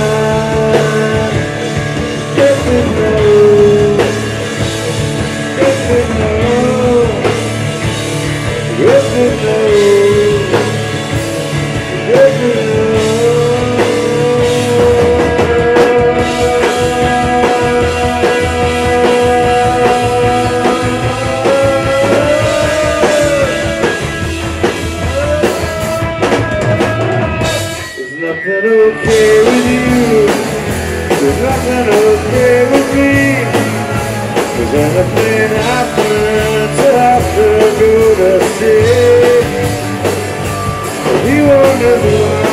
If it knows, if it knows, if it knows, if it knows. There's nothing okay with you. There's nothing okay with me. There's anything happening to have to go to sea. He wonders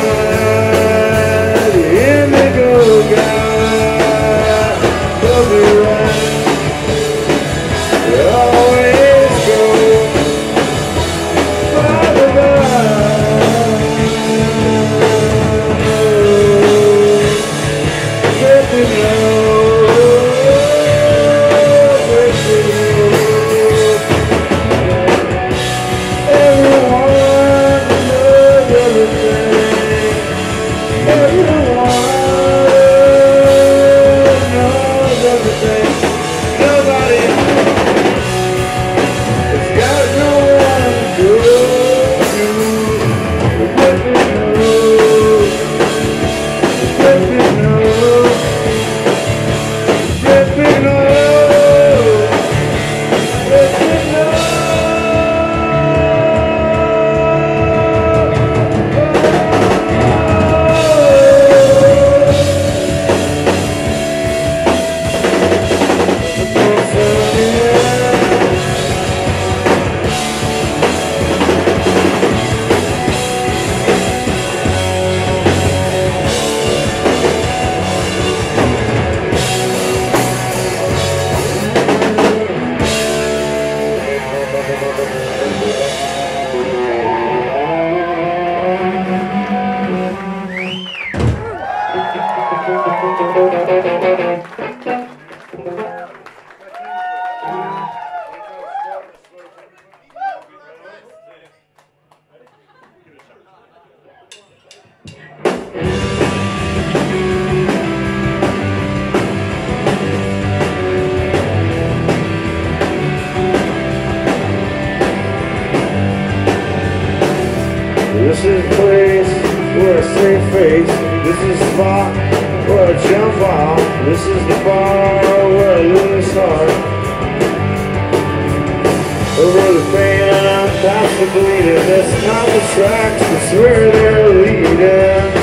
why the indigo guy will be right. They always go by the by. If you know, if you know, everyone knows everything. Everyone knows everything. Nobody has got no one to go to. If you know, if you know. If you know, if you know, this is a place where I save face. This is a spot where I jump off. This is the bar where I lose heart. Over the pain and I'm past the bleeding. That's not the tracks, that's where they're leading.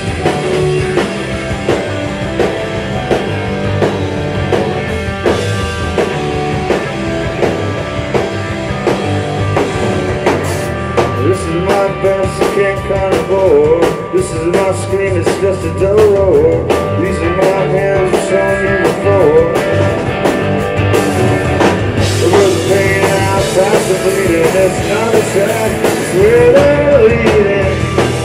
This is my best, I can't carnivore. This is my scream, it's just a dull roar. These are my hands, I've shown you before. Over the pain and I'm past the bleeding. That's not the track, it's where they're leading.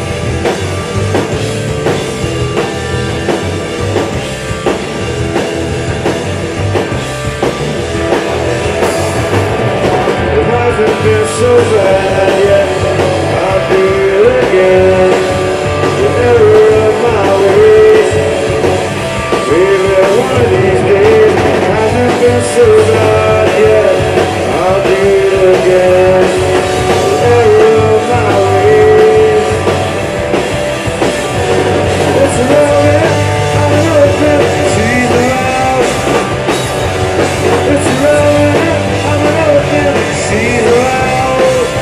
It hasn't been so bad yet. I'll do it again, whatever of my ways. Baby, one of these days, it hasn't been so bad yet. I'll do it again, whatever of my ways. It's around it, I'm an open, she's around. It's around it, I'm an open, she's around.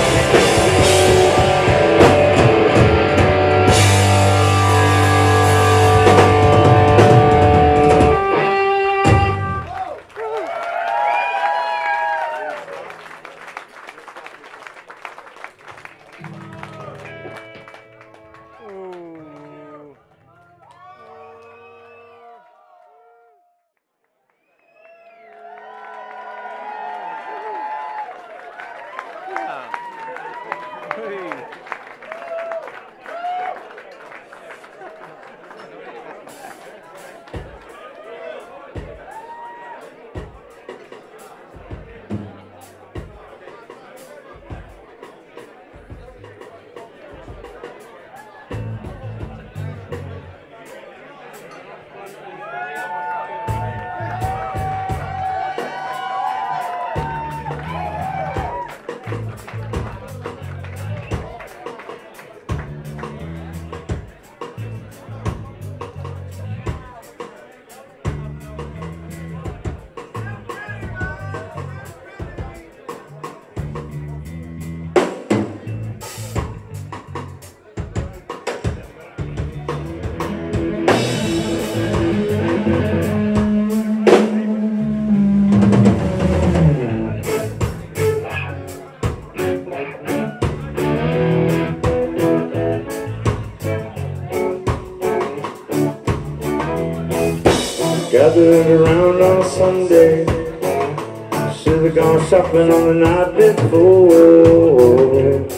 gathered around on Sunday. Should have gone shopping on the night before.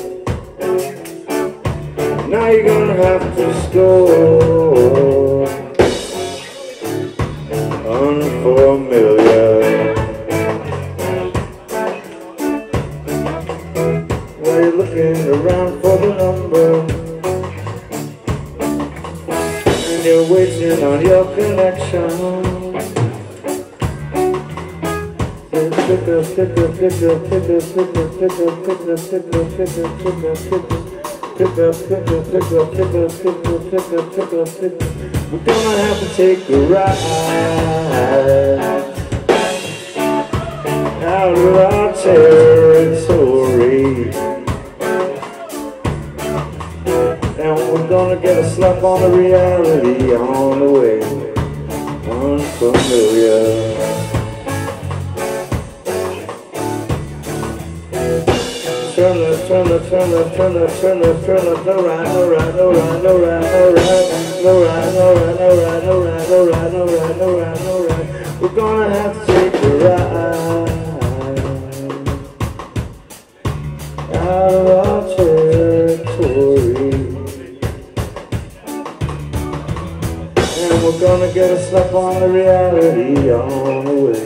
Now you're gonna have to score. Unfamiliar. While you're looking around for the number, and you're waiting on your connection. Pick up, pick up, pick up, pick up, pick up, pick up, pick up, pick up, pick up, pick up, pick up. Pick up, pick up, pick up, pick up, pick up, pick up, pick up, pick up. We're gonna have to take a ride out of our territory, and we're gonna get a slap on the reality on the way. Unfamiliar. Turn the, turn the, turn the, turn the, turn the, turn the, no right, no right, no right, no right, no right, no right, no right, no right, no right, no right, no right, no right, no right. We're gonna have to take a ride out of our territory, and we're gonna get a slap on the reality on the way.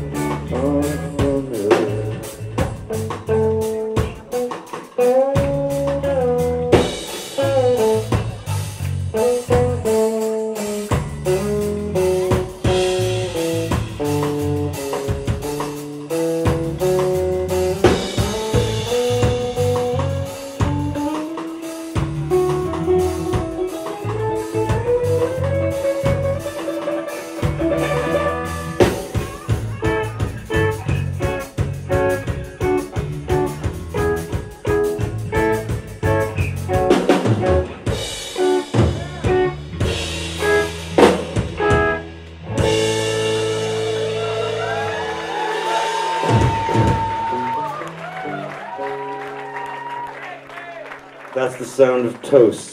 That's the sound of toast.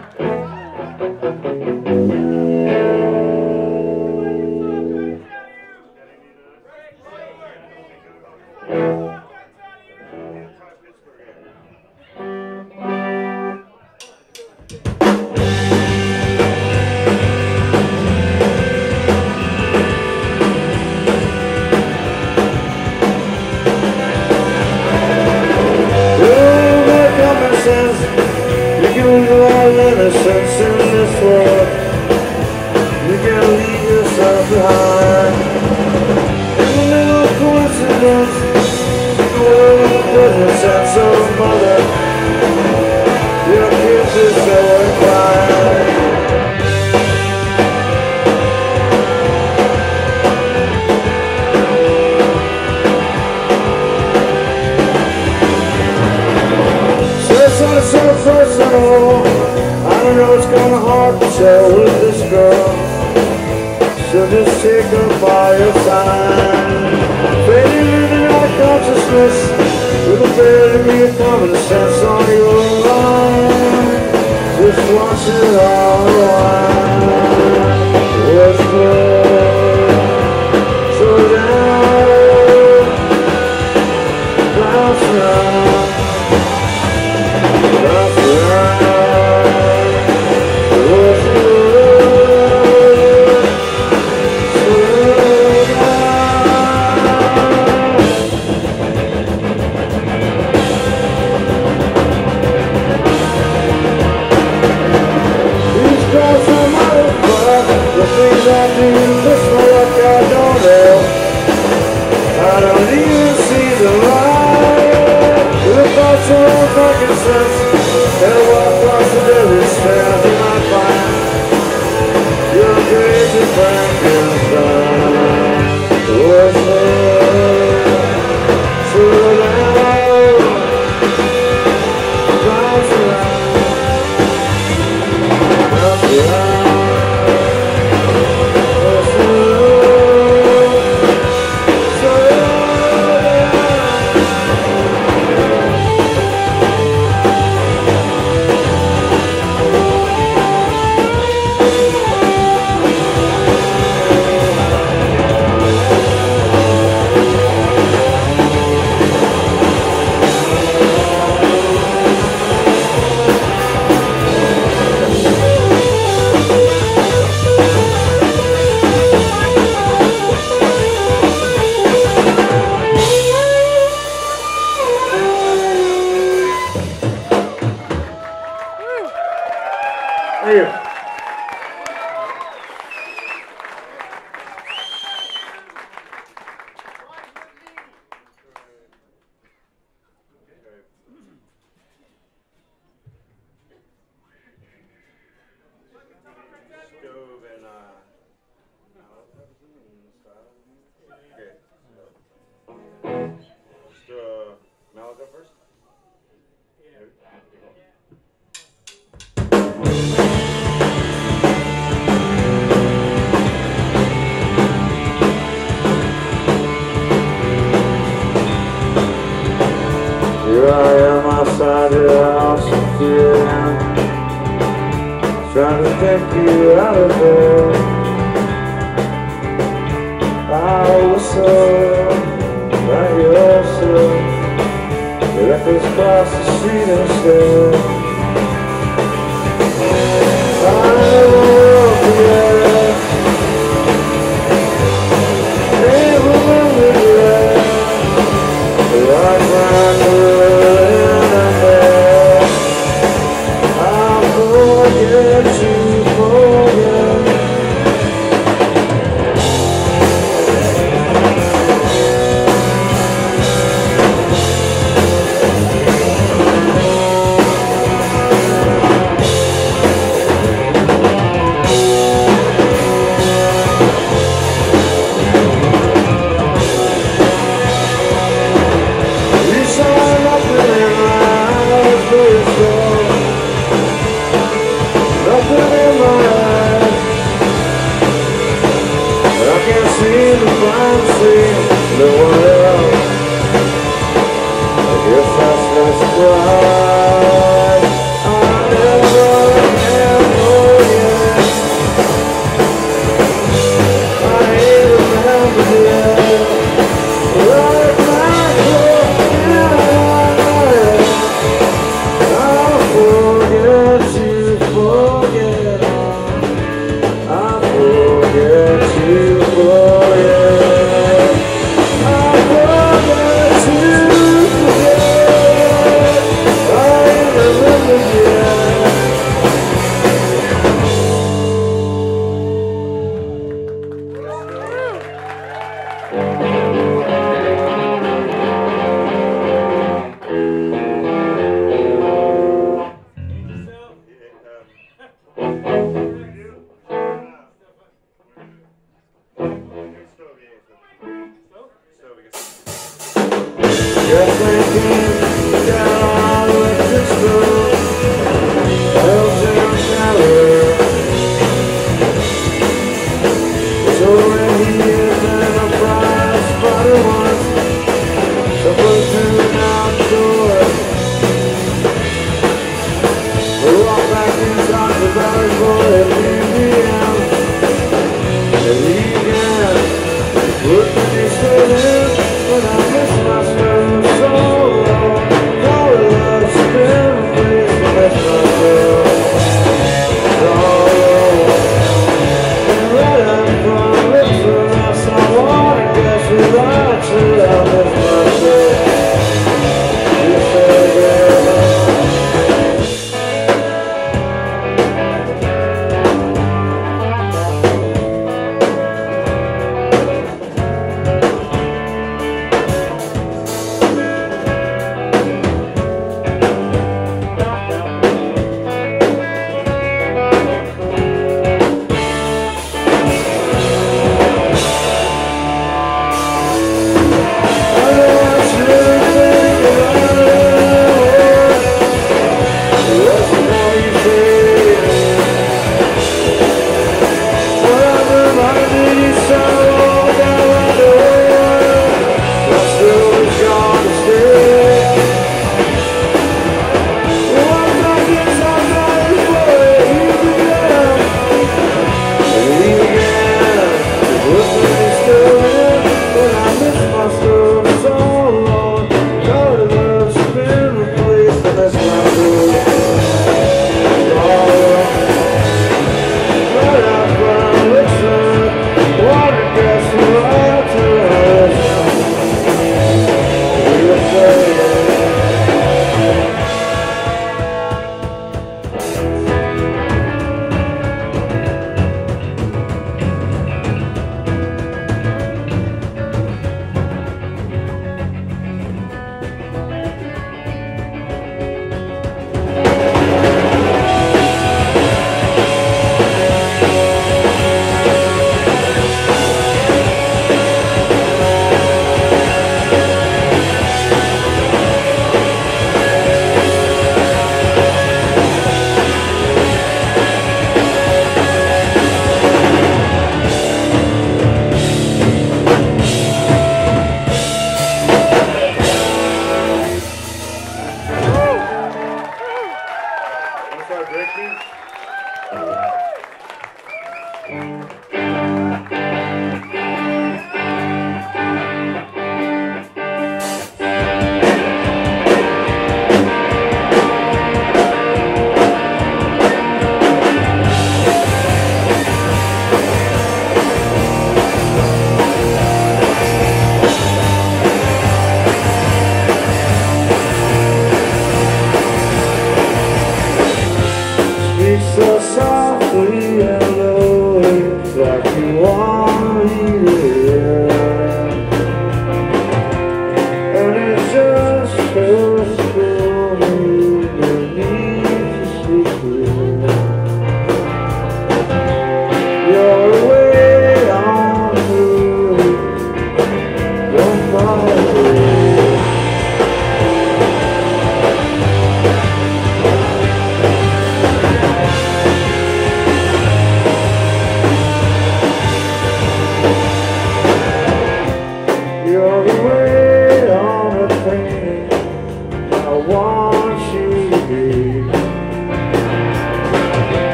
Innocence in this world, you can leave yourself behind. In a little coincidence, the world of the present sense of mother, your kids are so inclined. So it's not so personal. I know it's kinda hard to tell with this girl, so just take her by your side. Fading into our consciousness, with a barely be a common sense on your line. Just watch it all unwind. What's good? So down, bounce around, bounce around. Cross Thank you. Stove and uh, okay. Just uh, Mal go first. Here I am outside your house again, trying to take you out of there. I whistle right your soul, the echoes across the street instead. I won't forget, never remember that, like my good and bad. I'll forget to forget. You saw nothing in my eyes but your soul, nothing in my eyes, but I can't seem to find see no one else. I guess that's just pride. I never can forget. I ain't remembered yet. Like my forget. I'll forget to forget. I'll forget to forget. I'll forget to forget. I ain't remembered yet. You're thinking down with the stone, held down shower. It's already years and a prize spotter once. So put an outdoor. We walk back inside the valley for a museum. And we can put the disco in, but I miss myself so long. All the love's been a place to miss myself. All alone. And right up from lips of us, I wanna guess without you, I miss myself. You say yeah.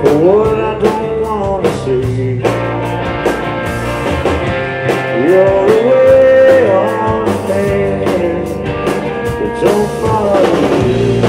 for what I don't want to see. You're away on a pain, but don't follow me.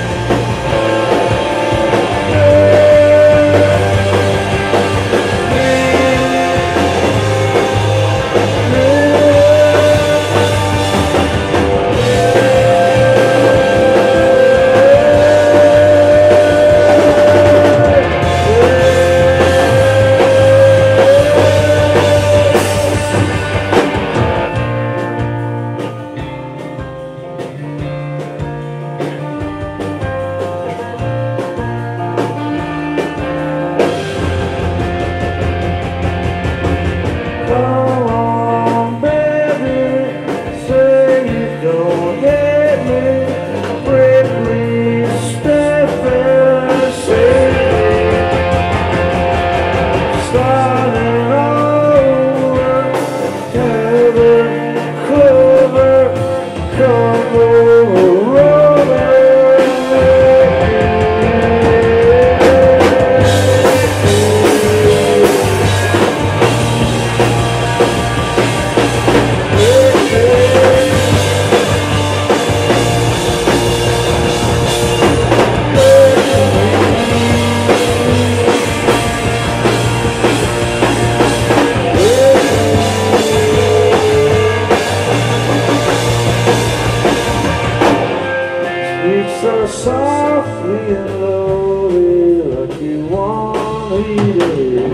So softly and lowly, like you want me to hear.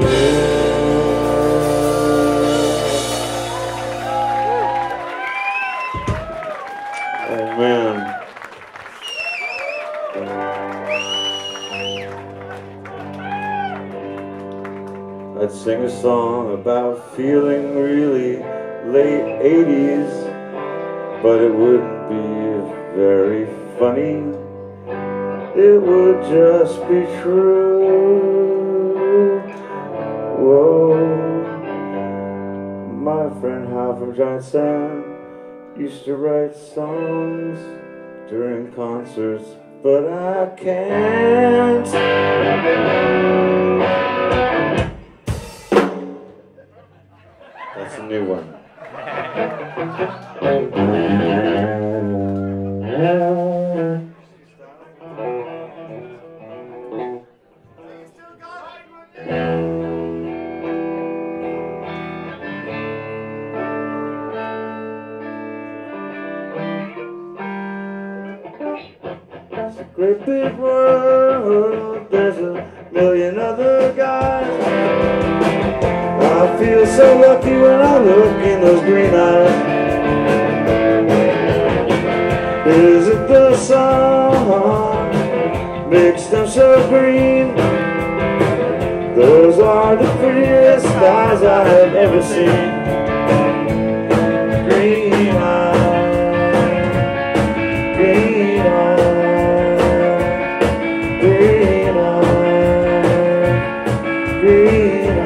Oh man. I'd sing a song about feeling really late eighties, but it wouldn't be very funny. It would just be true. Whoa. My friend Hal from Giant Sam used to write songs during concerts, but I can't. That's a new one. It's a great big world, there's a million other guys. I feel so lucky when I look in those green eyes. Is it the sun makes them so green? Those are the prettiest eyes I have ever seen. Green eyes, green eyes, green eyes, green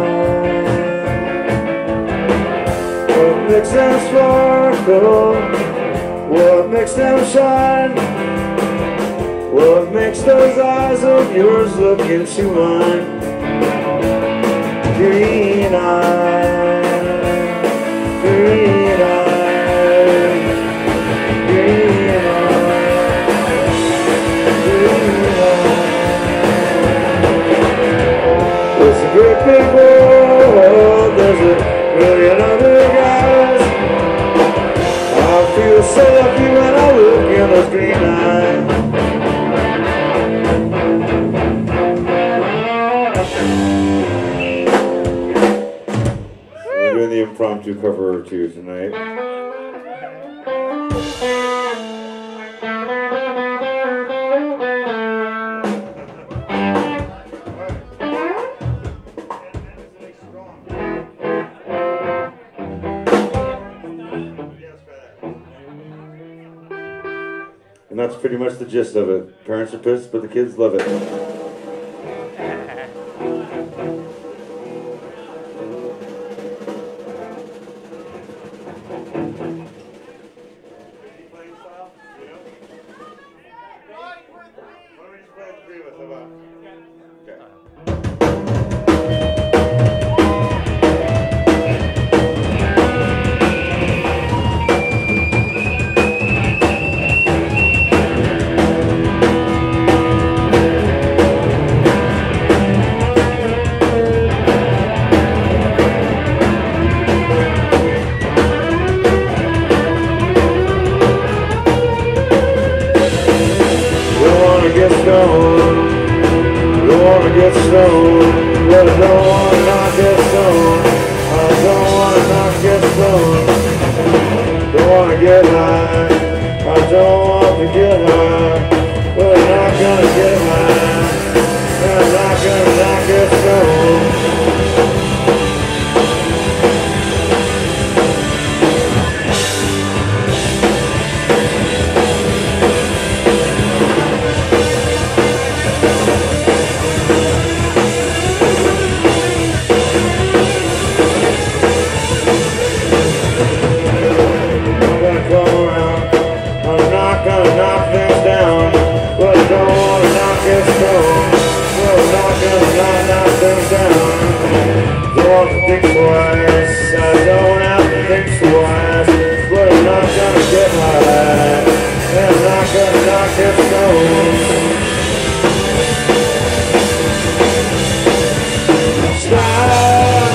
eyes. What makes them sparkle? What makes them shine? What makes those eyes of yours look into mine? Green eyes, green eyes, green eyes, green eyes. It's a great big world, there's a million other guys. I feel so lucky when I look in those green eyes. We're doing the impromptu cover or two tonight. And that's pretty much the gist of it. Parents are pissed, but the kids love it. Okay. get stoned. Don't wanna get stoned, but I don't wanna not get stoned. I don't wanna not get stoned. Don't wanna get high. I don't want to get high, but I'm not gonna get high. I'm not gonna not get stoned. Think twice, I don't have to think twice, but I'm not gonna get high, and I'm not gonna not get stoned. Stop.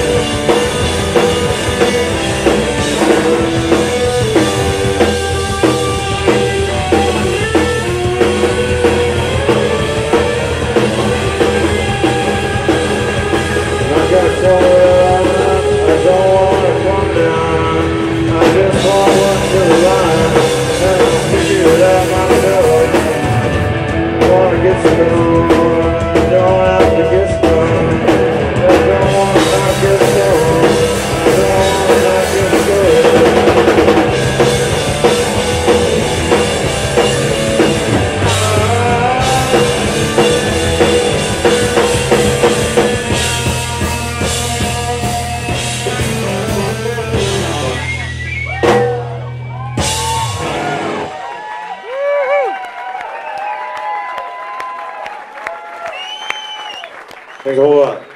I got so thanks a whole lot.